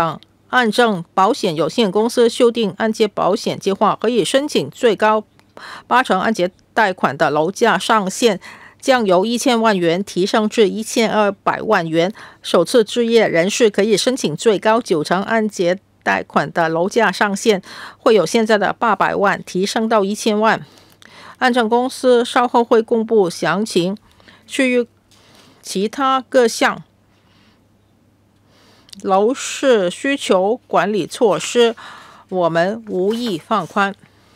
Speaker 2: 安正保险有限公司修订按揭保险计划，可以申请最高八成按揭贷款的楼价上限将由一千万元提升至一千二百万元。首次置业人士可以申请最高九成按揭贷款的楼价上限会有现在的八百万提升到一千万。安正公司稍后会公布详情。至于其他各项楼市需求管理措施，我们无意放宽。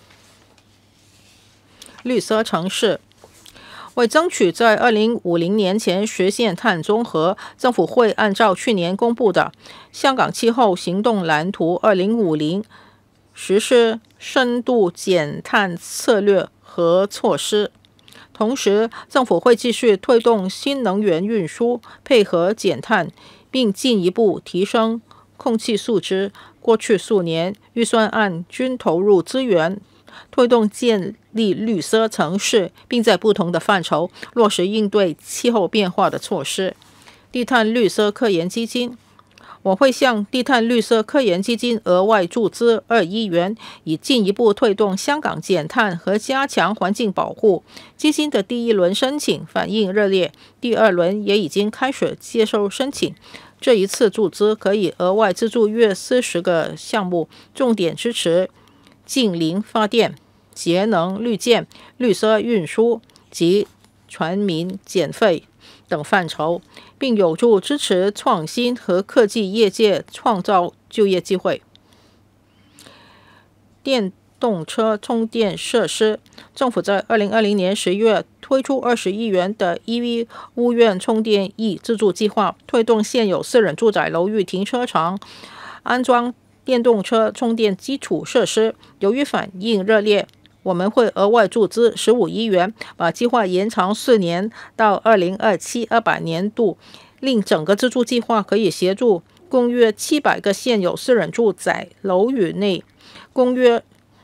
Speaker 2: 绿色城市为争取在二零五零年前实现碳中和，政府会按照去年公布的香港气候行动蓝图二零五零实施深度减碳策略和措施。同时，政府会继续推动新能源运输，配合减碳，并进一步提升空气素质。过去数年，预算案均投入资源推动建立绿色城市，并在不同的范畴落实应对气候变化的措施。低碳绿色科研基金，我会向低碳绿色科研基金额外注资二亿元，以进一步推动香港减碳和加强环境保护。基金的第一轮申请反应热烈，第二轮也已经开始接受申请。这一次注资可以额外资助约四十个项目，重点支持净零发电、节能绿建、绿色运输及全民减废等范畴，并有助支持创新和科技业界创造就业机会。电动车充电设施，政府在二零二零年十月推出二十亿元的 E V 屋苑充电役资助计划，推动现有私人住宅楼宇停车场安装电动车充电基础设施。由于反应热烈，我们会额外注资十五亿元，把计划延长四年到二零二七二八年度，令整个资助计划可以协助共约七百个现有私人住宅楼宇内共约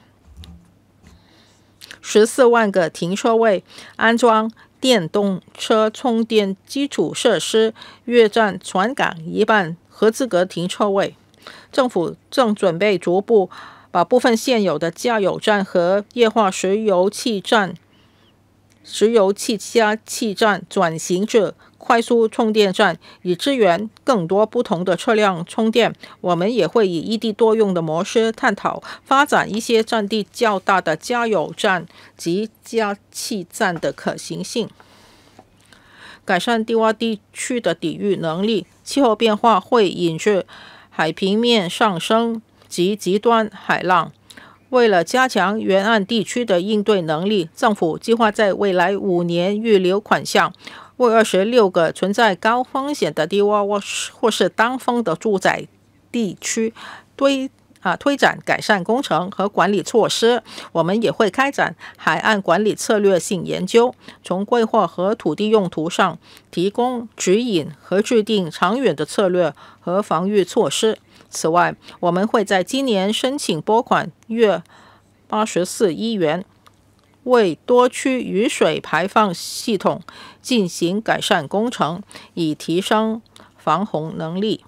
Speaker 2: 十四万个停车位安装电动车充电基础设施，约占全港一半合资格停车位。政府正准备逐步把部分现有的加油站和液化石油气站、石油气加气站转型至快速充电站，以支援更多不同的车辆充电。我们也会以一地多用的模式探讨发展一些占地较大的加油站及加气站的可行性。改善低洼地区的抵御能力，气候变化会引致海平面上升及极端海浪。为了加强沿岸地区的应对能力，政府计划在未来五年预留款项，为二十六个存在高风险的低洼或是当风的住宅地区推啊推展改善工程和管理措施。我们也会开展海岸管理策略性研究，从规划和土地用途上提供指引和制定长远的策略和防御措施。此外，我们会在今年申请拨款约八十四亿元，为多区雨水排放系统进行改善工程，以提升防洪能力。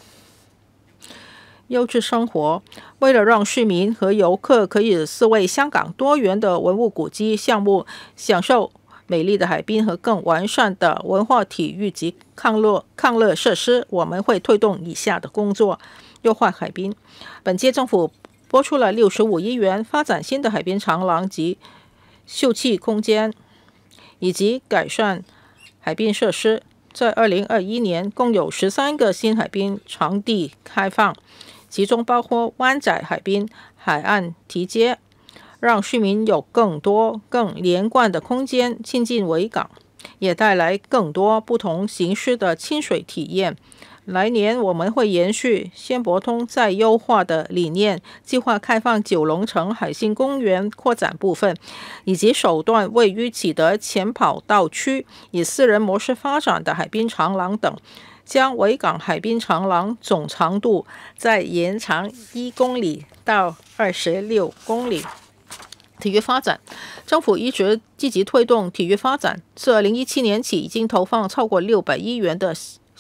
Speaker 2: 优质生活，为了让市民和游客可以思为香港多元的文物古迹项目，享受美丽的海滨和更完善的文化体育及康乐康乐设施，我们会推动以下的工作：优化海滨。本届政府拨出了六十五亿元，发展新的海滨长廊及休憩空间，以及改善海滨设施。在二零二一年，共有十三个新海滨场地开放，其中包括湾仔海滨海岸堤街，让市民有更多更连贯的空间亲近维港，也带来更多不同形式的亲水体验。来年我们会延续先博通再优化的理念，计划开放九龙城海星公园扩展部分，以及首段位于启德前跑道区以私人模式发展的海滨长廊等，将维港海滨长廊总长度再延长一公里到二十六公里。体育发展，政府一直积极推动体育发展，自二零一七年起已经投放超过六百亿元的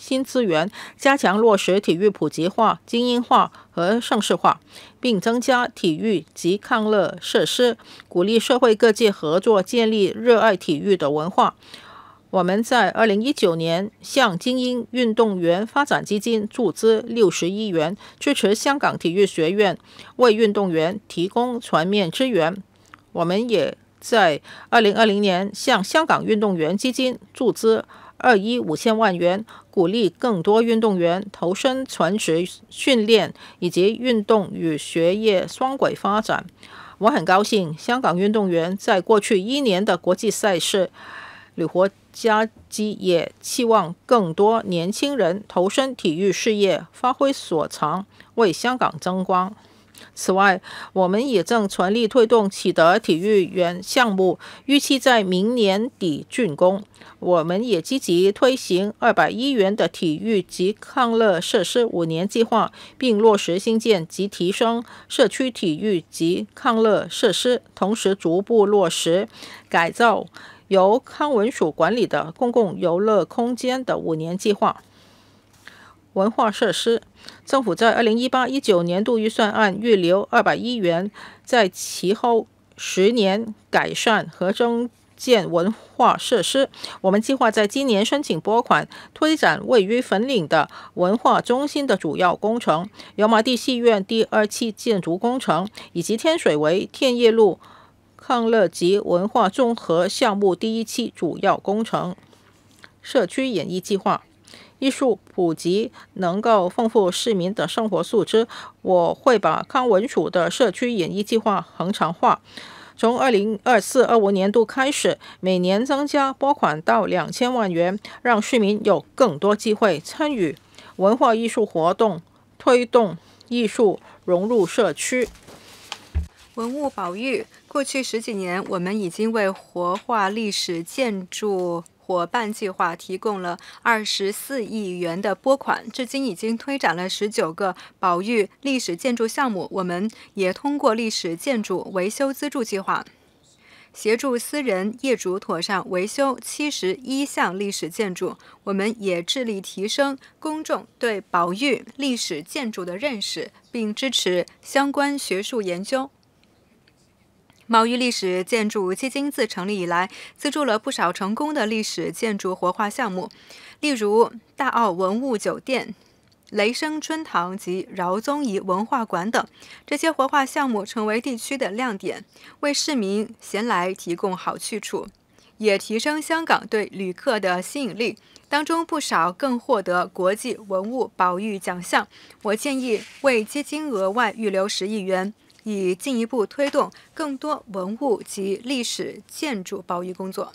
Speaker 2: 新资源，加强落实体育普及化、精英化和盛事化，并增加体育及康乐设施，鼓励社会各界合作，建立热爱体育的文化。我们在二零一九年向精英运动员发展基金注资六十亿元，支持香港体育学院为运动员提供全面支援。我们也在二零二零年向香港运动员基金注资二亿五千万元，鼓励更多运动员投身全职训练以及运动与学业双轨发展。我很高兴，香港运动员在过去一年的国际赛事屡获佳绩，也期望更多年轻人投身体育事业，发挥所长，为香港争光。此外，我们也正全力推动启德体育园项目，预期在明年底竣工。我们也积极推行二百亿元的体育及康乐设施五年计划，并落实兴建及提升社区体育及康乐设施，同时逐步落实改造由康文署管理的公共游乐空间的五年计划。文化设施，政府在二零一八一九年度预算案预留二百亿元，在其后十年改善和增建文化设施。我们计划在今年申请拨款，推展位于粉岭的文化中心的主要工程、油麻地戏院第二期建筑工程，以及天水围天业路康乐及文化综合项目第一期主要工程。社区演艺计划，艺术普及能够丰富市民的生活素质，我会把康文署的社区演艺计划恒常化，从二零二四二五年度开始，每年增加拨款到两千万元，让市民有更多机会参与文化艺术活动，推动艺术融入社区。
Speaker 1: 文物保育，过去十几年，我们已经为活化历史建筑伙伴计划提供了二十四亿元的拨款，至今已经推展了十九个保育历史建筑项目。我们也通过历史建筑维修资助计划，协助私人业主妥善维修七十一项历史建筑。我们也致力提升公众对保育历史建筑的认识，并支持相关学术研究。保育历史建筑基金自成立以来，资助了不少成功的历史建筑活化项目，例如大澳文物酒店、雷生春堂及饶宗颐文化馆等。这些活化项目成为地区的亮点，为市民闲来提供好去处，也提升香港对旅客的吸引力。当中不少更获得国际文物保育奖项。我建议为基金额外预留十亿元，以进一步推动更多文物及历史建筑保育工作。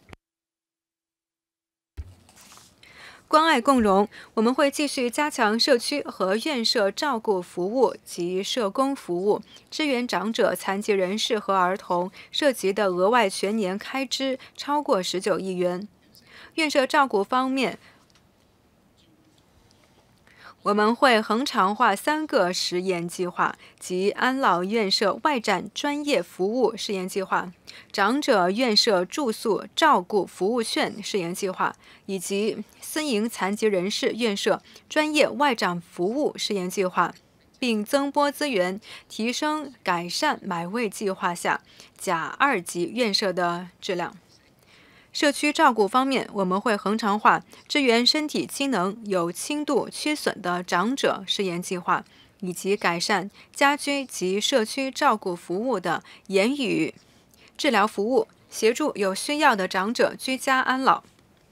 Speaker 1: 关爱共融，我们会继续加强社区和院舍照顾服务及社工服务，支援长者、残疾人士和儿童，涉及的额外全年开支超过十九亿元。院舍照顾方面，我们会恒常化三个实验计划，即安老院舍外展专业服务试验计划、长者院舍住宿照顾服务券试验计划，以及私营残疾人士院舍专业外展服务试验计划，并增拨资源，提升改善买位计划下甲二级院舍的质量。社区照顾方面，我们会恒常化支援身体机能有轻度缺损的长者试验计划，以及改善家居及社区照顾服务的言语治疗服务，协助有需要的长者居家安老。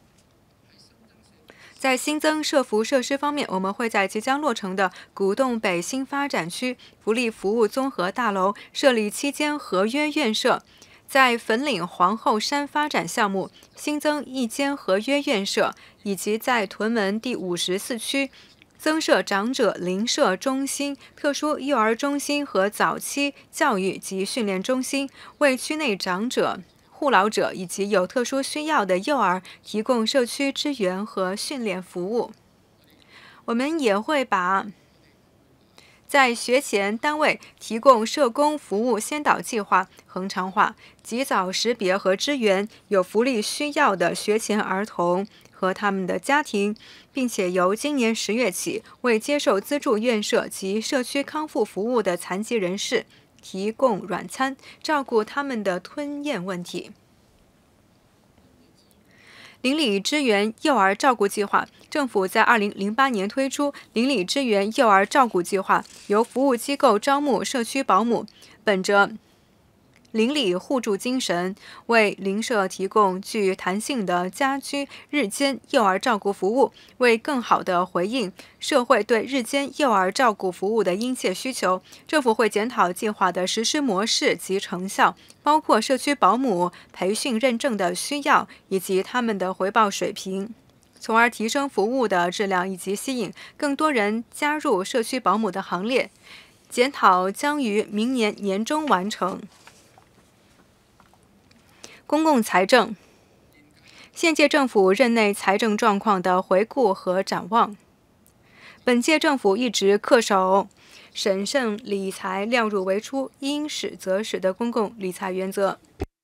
Speaker 1: 在新增社福设施方面，我们会在即将落成的古洞北新发展区福利服务综合大楼设立七间合约院舍，在粉岭皇后山发展项目新增一间合约院舍，以及在屯门第五十四区增设长者邻舍中心、特殊幼儿中心和早期教育及训练中心，为区内长者、护老者以及有特殊需要的幼儿提供社区支援和训练服务。我们也会把在学前单位提供社工服务先导计划恒常化，及早识别和支援有福利需要的学前儿童和他们的家庭，并且由今年十月起，为接受资助院舍及社区康复服务的残疾人士提供软餐，照顾他们的吞咽问题。邻里支援幼儿照顾计划，政府在二零零八年推出邻里支援幼儿照顾计划，由服务机构招募社区保姆，本着邻里互助精神，为邻舍提供具弹性的家居日间幼儿照顾服务，为更好地回应社会对日间幼儿照顾服务的殷切需求，政府会检讨计划的实施模式及成效，包括社区保姆培训认证的需要以及他们的回报水平，从而提升服务的质量以及吸引更多人加入社区保姆的行列。检讨将于明年年中完成。公共财政，现届政府任内财政状况的回顾和展望。本届政府一直恪守审慎理财、量入为出、应使则使的公共理财原则，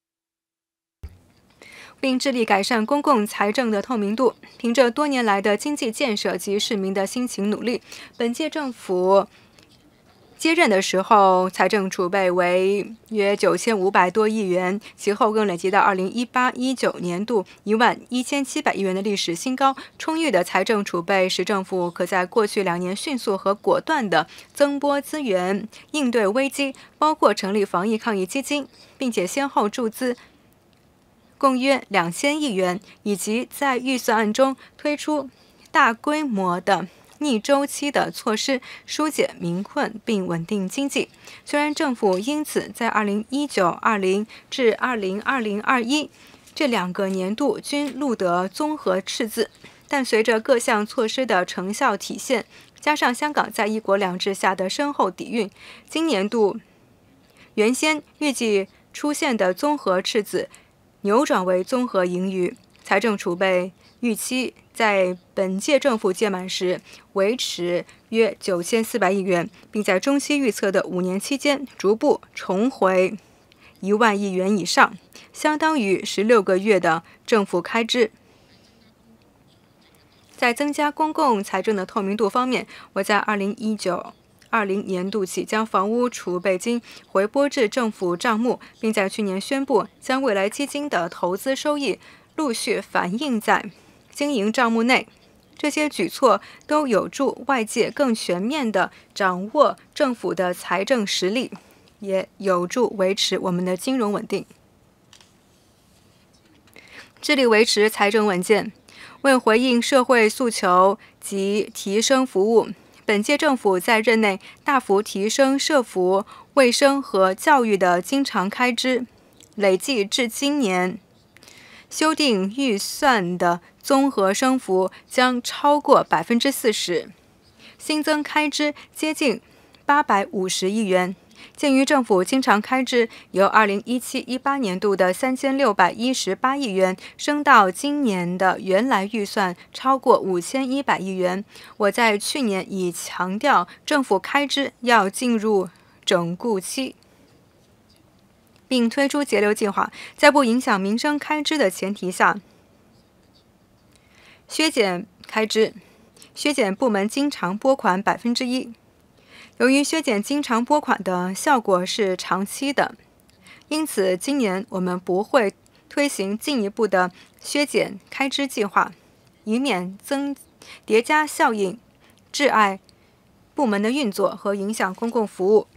Speaker 1: 并致力改善公共财政的透明度。凭着多年来的经济建设及市民的辛勤努力，本届政府接任的时候，财政储备为约九千五百多亿元，其后更累积到二零一八一九年度一万一千七百亿元的历史新高。充裕的财政储备使政府可在过去两年迅速和果断地增拨资源，应对危机，包括成立防疫抗疫基金，并且先后注资共约两千亿元，以及在预算案中推出大规模的逆周期的措施，疏解民困并稳定经济。虽然政府因此在二零一九二零至二零二零二一这两个年度均录得综合赤字，但随着各项措施的成效体现，加上香港在一国两制下的深厚底蕴，今年度原先预计出现的综合赤字扭转为综合盈余，财政储备预期在本届政府届满时维持约九千四百亿元，并在中期预测的五年期间逐步重回一万亿元以上，相当于十六个月的政府开支。在增加公共财政的透明度方面，我在二零一九二零年度起将房屋储备金回拨至政府账目，并在去年宣布将未来基金的投资收益陆续反映在经营账目内。这些举措都有助外界更全面地掌握政府的财政实力，也有助维持我们的金融稳定。致力维持财政稳健，为回应社会诉求及提升服务，本届政府在任内大幅提升社福、卫生和教育的经常开支，累计至今年修订预算的综合升幅将超过百分之四十，新增开支接近八百五十亿元。鉴于政府经常开支由二零一七一八年度的三千六百一十八亿元升到今年的原来预算超过五千一百亿元，我在去年已强调政府开支要进入整固期，并推出节流计划，在不影响民生开支的前提下，削减开支，削减部门经常拨款百分之一。由于削减经常拨款的效果是长期的，因此今年我们不会推行进一步的削减开支计划，以免增叠加效应，窒碍部门的运作和影响公共服务。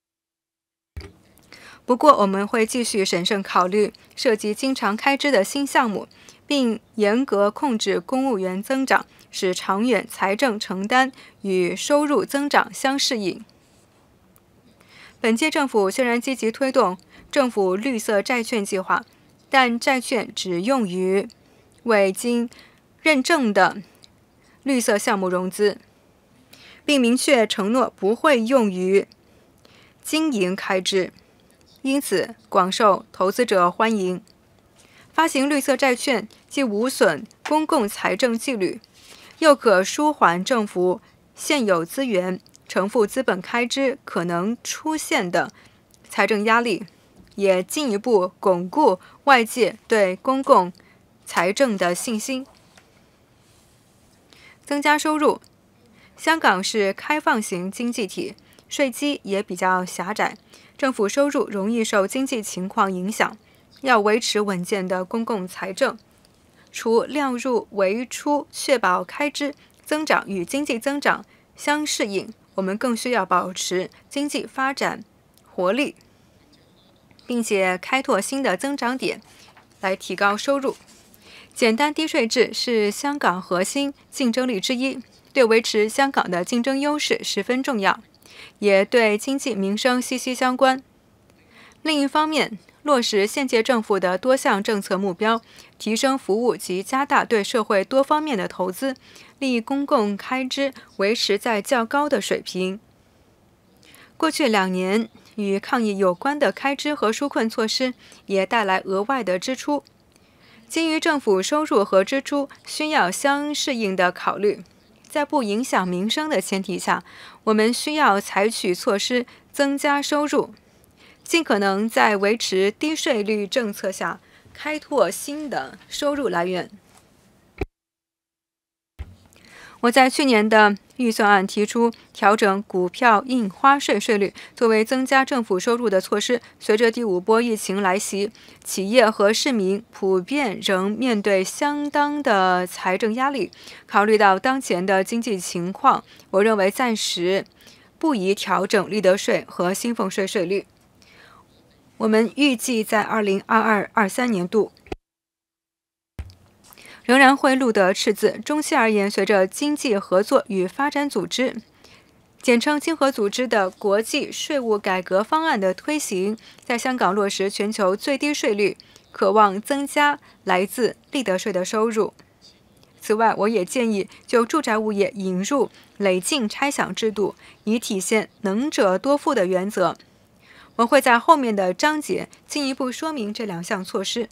Speaker 1: 不过，我们会继续审慎考虑涉及经常开支的新项目，并严格控制公务员增长，使长远财政承担与收入增长相适应。本届政府虽然积极推动政府绿色债券计划，但债券只用于为经认证的绿色项目融资，并明确承诺不会用于经营开支，因此广受投资者欢迎。发行绿色债券既无损公共财政纪律，又可舒缓政府现有资源承付资本开支可能出现的财政压力，也进一步巩固外界对公共财政的信心。增加收入，香港是开放型经济体，税基也比较狭窄，政府收入容易受经济情况影响。要维持稳健的公共财政，除量入为出，确保开支增长与经济增长相适应，我们更需要保持经济发展活力，并且开拓新的增长点，来提高收入。简单低税制是香港核心竞争力之一，对维持香港的竞争优势十分重要，也对经济民生息息相关。另一方面，落实现届政府的多项政策目标，提升服务及加大对社会多方面的投资，令公共开支维持在较高的水平。过去两年与抗疫有关的开支和纾困措施也带来额外的支出。基于政府收入和支出需要相适应的考虑，在不影响民生的前提下，我们需要采取措施增加收入，尽可能在维持低税率政策下开拓新的收入来源。我在去年的预算案提出调整股票印花税税率作为增加政府收入的措施。随着第五波疫情来袭，企业和市民普遍仍面对相当的财政压力。考虑到当前的经济情况，我认为暂时不宜调整利得税和薪俸税税率。我们预计在二零二二、二三年度仍然会录得赤字。中期而言，随着经济合作与发展组织简称经合组织的国际税务改革方案的推行，在香港落实全球最低税率，渴望增加来自利得税的收入。此外，我也建议就住宅物业引入累进拆享制度，以体现能者多付的原则。我会在后面的章节进一步说明这两项措施。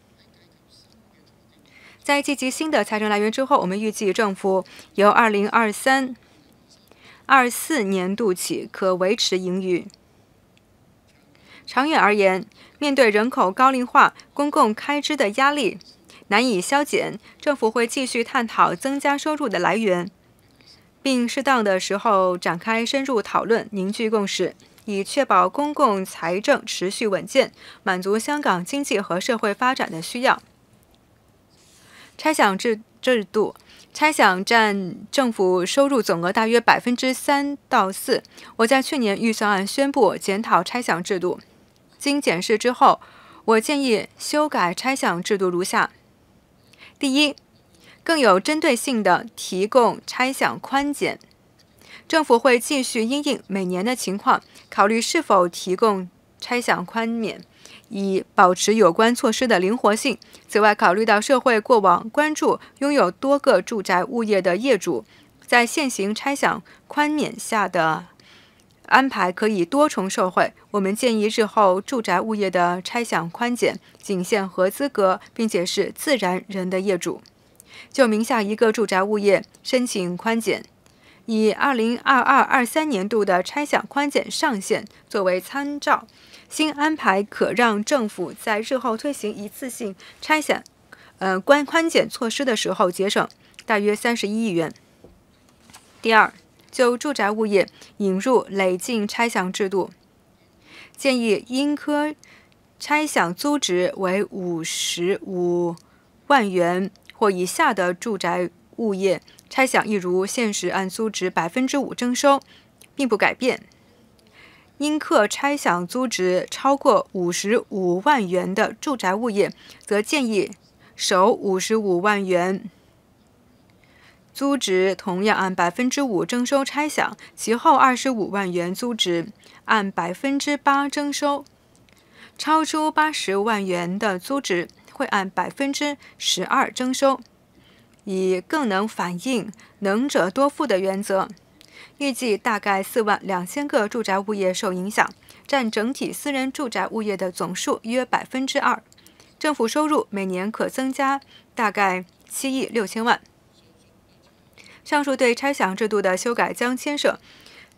Speaker 1: 在积极新的财政来源之后，我们预计政府由二零二三、二四年度起可维持盈余。长远而言，面对人口高龄化，公共开支的压力难以消减，政府会继续探讨增加收入的来源，并适当的时候展开深入讨论，凝聚共识，以确保公共财政持续稳健，满足香港经济和社会发展的需要。拆享制制度，拆享占政府收入总额大约百分之三到四。我在去年预算案宣布检讨拆享制度，经检视之后，我建议修改拆享制度如下：第一，更有针对性地提供拆享宽减。政府会继续因应每年的情况，考虑是否提供拆享宽免，以保持有关措施的灵活性。此外，考虑到社会过往关注拥有多个住宅物业的业主在现行拆享宽免下的安排可以多重受惠，我们建议日后住宅物业的拆享宽减仅限合资格并且是自然人的业主。就名下一个住宅物业申请宽减，以二零二二、二三年度的拆享宽减上限作为参照，新安排可让政府在日后推行一次性拆享呃宽宽减措施的时候节省大约三十一亿元。第二，就住宅物业引入累进拆享制度，建议应科拆享租值为五十五万元或以下的住宅物业拆享亦如现时按租值百分之五征收，并不改变。应课拆享租值超过五十五万元的住宅物业，则建议首五十五万元租值同样按百分之五征收拆享，其后二十五万元租值按百分之八征收，超出八十万元的租值会按百分之十二征收，以更能反映能者多付的原则。预计大概四万两千个住宅物业受影响，占整体私人住宅物业的总数约百分之二。政府收入每年可增加大概七亿六千万。上述对拆享制度的修改将牵涉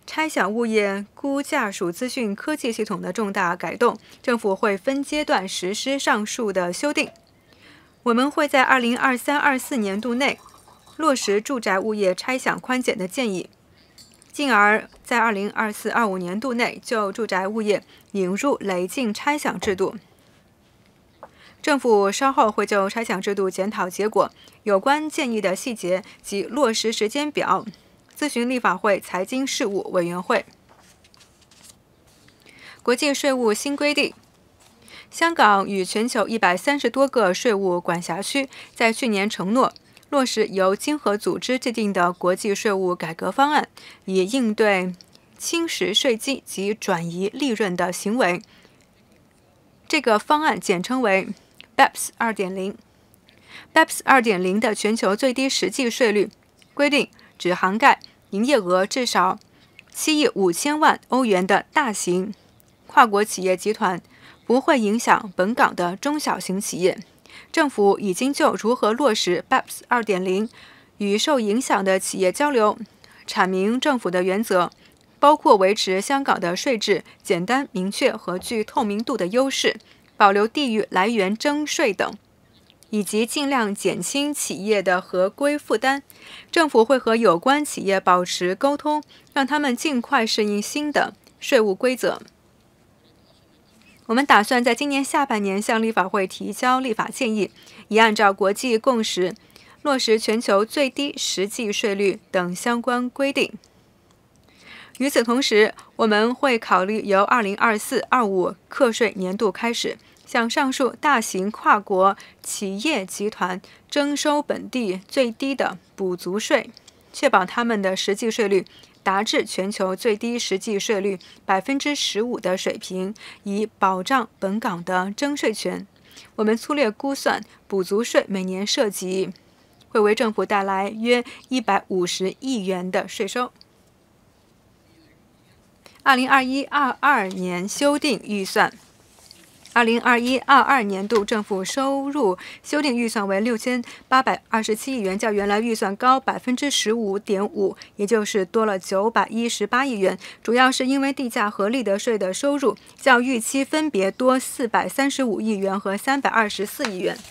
Speaker 1: 差餉物业估价署资讯科技系统的重大改动，政府会分阶段实施上述的修订。我们会在二零二三二四年度内落实住宅物业差餉宽减的建议，进而在二零二四二五年度内就住宅物业引入累进差餉制度。政府稍后会就差餉制度检讨结果、有关建议的细节及落实时间表咨询立法会财经事务委员会。国际税务新规定，香港与全球一百三十多个税务管辖区在去年承诺落实由经合组织制定的国际税务改革方案，以应对侵蚀税基及转移利润的行为。这个方案简称为 B E P S 二点零。B E P S 二点零 的全球最低实际税率规定，只涵盖营业额至少七亿五千万欧元的大型跨国企业集团，不会影响本港的中小型企业。政府已经就如何落实 B E P S 二点零 与受影响的企业交流，阐明政府的原则，包括维持香港的税制简单明确和具透明度的优势，保留地域来源征税等，以及尽量减轻企业的合规负担。政府会和有关企业保持沟通，让他们尽快适应新的税务规则。我们打算在今年下半年向立法会提交立法建议，以按照国际共识落实全球最低实际税率等相关规定。与此同时，我们会考虑由二零二四二五课税年度开始，向上述大型跨国企业集团征收本地最低的补足税，确保他们的实际税率达至全球最低实际税率百分之十五的水平，以保障本港的征税权。我们粗略估算，补足税每年涉及会为政府带来约一百五十亿元的税收。二零二一二二年修订预算。二零二一二二年度政府收入修订预算为六千八百二十七亿元，较原来预算高百分之十五点五，也就是多了九百一十八亿元。主要是因为地价和利得税的收入较预期分别多四百三十五亿元和三百二十四亿元。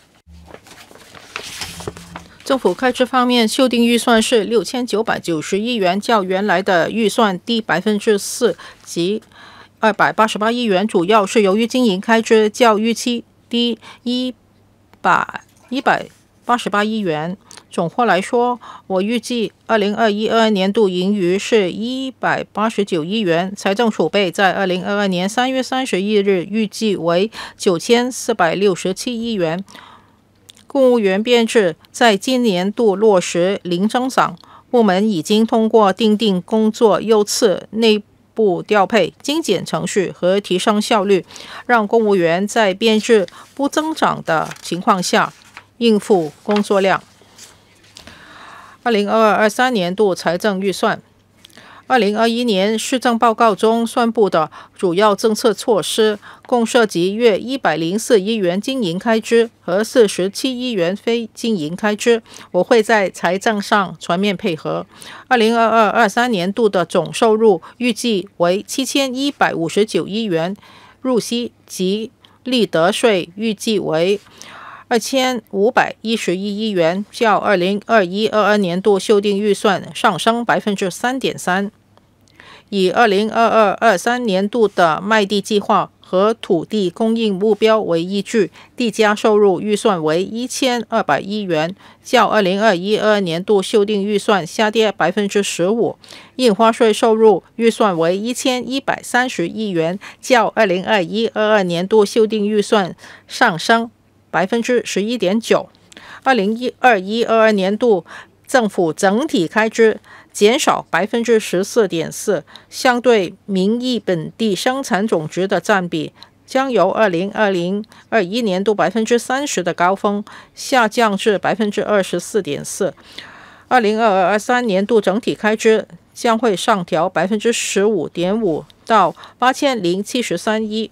Speaker 2: 政府开支方面，修订预算是六千九百九十亿元，较原来的预算低百分之四，及二百八十八亿元，主要是由于经营开支较预期低一百一百八十八亿元。总括来说，我预计二零二一二二年度盈余是一百八十九亿元，财政储备在二零二二年三月三十一日预计为九千四百六十七亿元。公务员编制在今年度落实零增长，部门已经通过订定工作优次、内部调配、精简程序和提升效率，让公务员在编制不增长的情况下应付工作量。二零二二二三年度财政预算。二零二一年施政报告中宣布的主要政策措施，共涉及约一百零四亿元经营开支和四十七亿元非经营开支。我会在财政上全面配合。二零二二二三年度的总收入预计为七千一百五十九亿元，入息及利得税预计为二千五百一十一亿元，较二零二一二二年度修订预算上升百分之三点三。以二零二二二三年度的卖地计划和土地供应目标为依据，地价收入预算为一千二百亿元，较二零二一二二年度修订预算下跌百分之十五。印花税收入预算为一千一百三十亿元，较二零二一二二年度修订预算上升百分之十一点九。二零二一二二年度政府整体开支减少百分之十四点四，相对名义本地生产总值的占比将由二零二零二一年度百分之三十的高峰下降至百分之二十四点四。二零二二二三年度整体开支将会上调百分之十五点五到八千零七十三亿。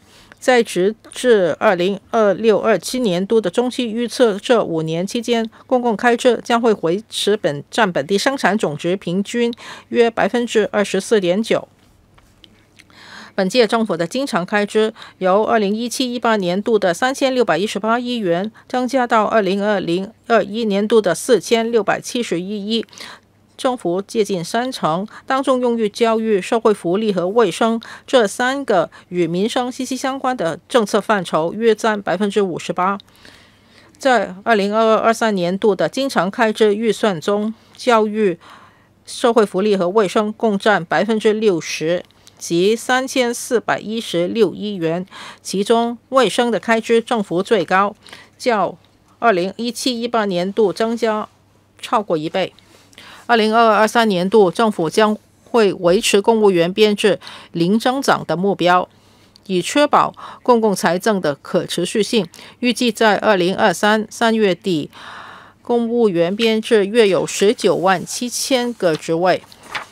Speaker 2: 在直至二零二六二七年度的中期预测，这五年期间，公共开支将会维持本占本地生产总值平均约百分之二十四点九。本届政府的经常开支由二零一七一八年度的三千六百一十八亿元增加到二零二零二一年度的四千六百七十一亿。政府接近三成，当中用于教育、社会福利和卫生这三个与民生息息相关的政策范畴约占百分之五十八。在二零二二二三年度的经常开支预算中，教育、社会福利和卫生共占百分之六十。及三千四百一十六亿元，其中卫生的开支政府最高，较二零一七一八年度增加超过一倍。二零二二二三年度，政府将会维持公务员编制零增长的目标，以确保公共财政的可持续性。预计在二零二三三月底，公务员编制约有十九万七千个职位。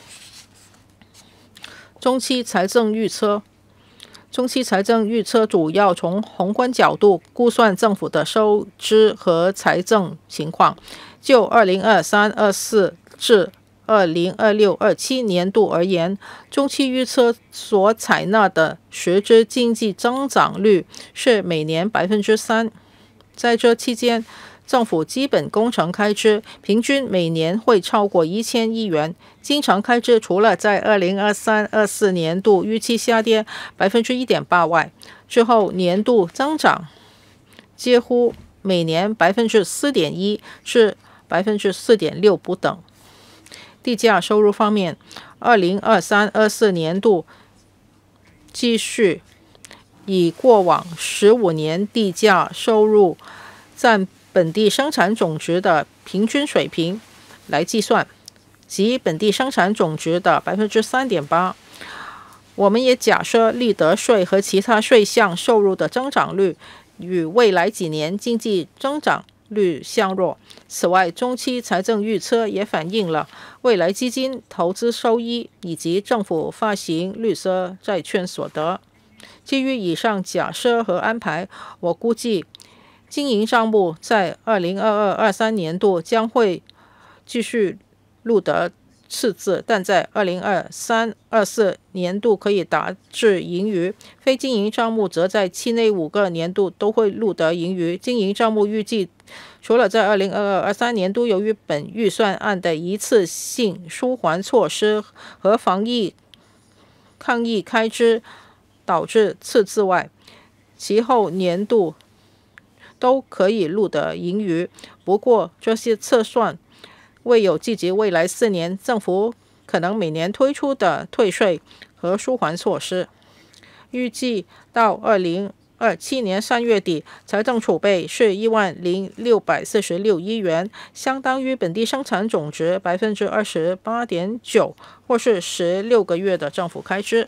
Speaker 2: 中期财政预测，中期财政预测主要从宏观角度估算政府的收支和财政情况。就二零二三二四至二零二六二七年度而言，中期预测所采纳的实质经济增长率是每年百分之三。在这期间，政府基本工程开支平均每年会超过一千亿元，经常开支除了在二零二三二四年度预期下跌百分之一点八外，之后年度增长介乎每年百分之四点一至百分之四点六不等。地价收入方面，二零二三二四年度继续以过往十五年地价收入占本地生产总值的平均水平来计算，即本地生产总值的百分之三点八。我们也假设利得税和其他税项收入的增长率与未来几年经济增长率相若。此外，中期财政预测也反映了未来基金投资收益以及政府发行绿色债券所得。基于以上假设和安排，我估计经营账目在二零二二二三年度将会继续录得赤字，但在二零二三二四年度可以达至盈余。非经营账目则在期内五个年度都会录得盈余。经营账目预计除了在二零二二二三年度由于本预算案的一次性舒缓措施和防疫抗疫开支导致赤字外，其后年度都可以录得盈余。不过，这些测算未有计及未来四年政府可能每年推出的退税和舒缓措施。预计到二零二七年三月底，财政储备是一万零六百四十六亿元，相当于本地生产总值百分之二十八点九，或是十六个月的政府开支。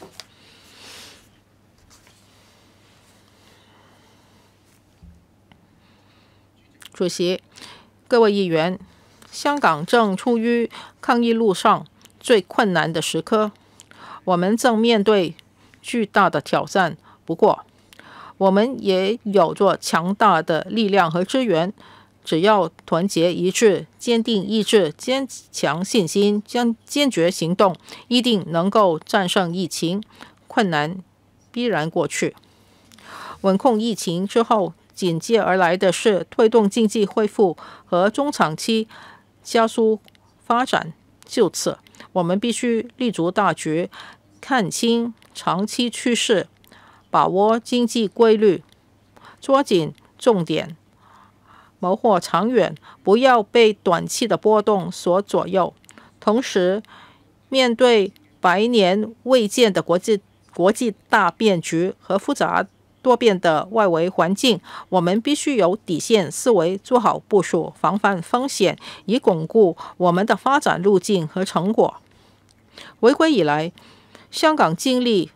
Speaker 2: 主席、各位议员，香港正处于抗疫路上最困难的时刻，我们正面对巨大的挑战。不过，我们也有着强大的力量和资源，只要团结一致、坚定意志、坚强信心、将坚决行动，一定能够战胜疫情，困难必然过去。稳控疫情之后，紧接而来的是推动经济恢复和中长期加速发展。就此，我们必须立足大局，看清长期趋势，把握经济规律，抓紧重点，谋划长远，不要被短期的波动所左右。同时，面对百年未见的国际国际大变局和复杂多变的外围环境，我们必须有底线思维，做好部署，防范风险，以巩固我们的发展路径和成果。回归以来，香港经历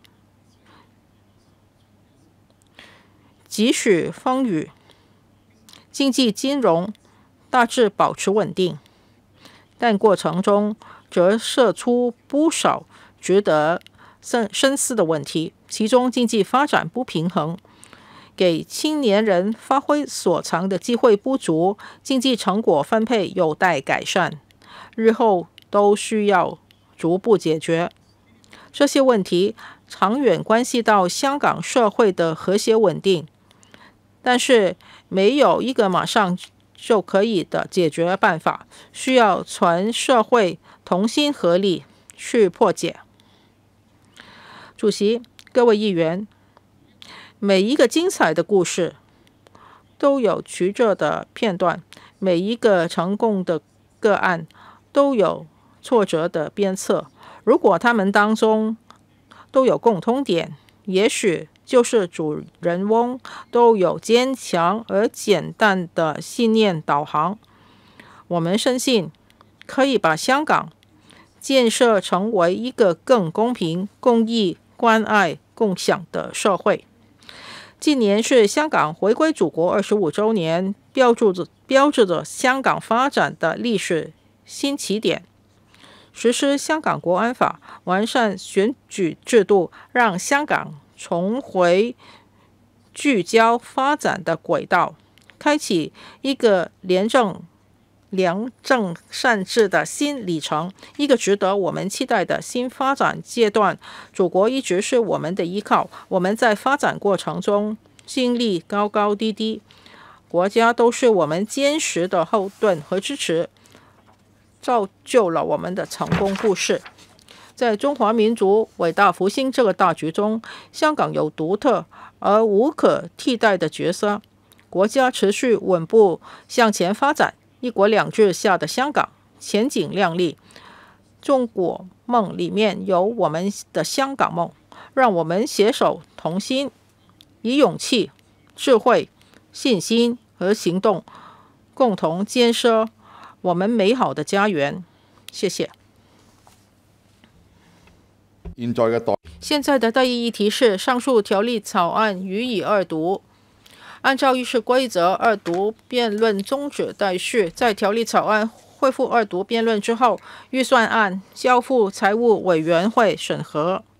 Speaker 2: 几许风雨，经济金融大致保持稳定，但过程中则射出不少值得深深思的问题，其中经济发展不平衡，给青年人发挥所长的机会不足，经济成果分配有待改善，日后都需要逐步解决。这些问题长远关系到香港社会的和谐稳定，但是没有一个马上就可以的解决办法，需要全社会同心合力去破解。主席，各位议员，每一个精彩的故事都有曲折的片段，每一个成功的个案都有挫折的鞭策。如果他们当中都有共通点，也许就是主人翁都有坚强而简单的信念导航。我们深信可以把香港建设成为一个更公平、公义、关爱、共享的社会。今年是香港回归祖国二十五周年，标注着标志着香港发展的历史新起点。实施香港国安法，完善选举制度，让香港重回聚焦发展的轨道，开启一个廉政良政善治的新里程，一个值得我们期待的新发展阶段。祖国一直是我们的依靠，我们在发展过程中经历高高低低，国家都是我们坚实的后盾和支持，造就了我们的成功故事。在中华民族伟大复兴这个大局中，香港有独特而无可替代的角色。国家持续稳步向前发展，一国两制下的香港前景亮丽。中国梦里面有我们的香港梦，让我们携手同心，以勇气、智慧、信心和行动，共同建设我们美好的家园。谢谢。现在的第一议题是上述条例草案予以二读。按照议事规则，二读辩论终止待续。在条例草案恢复二读辩论之后，预算案交付财务委员会审核。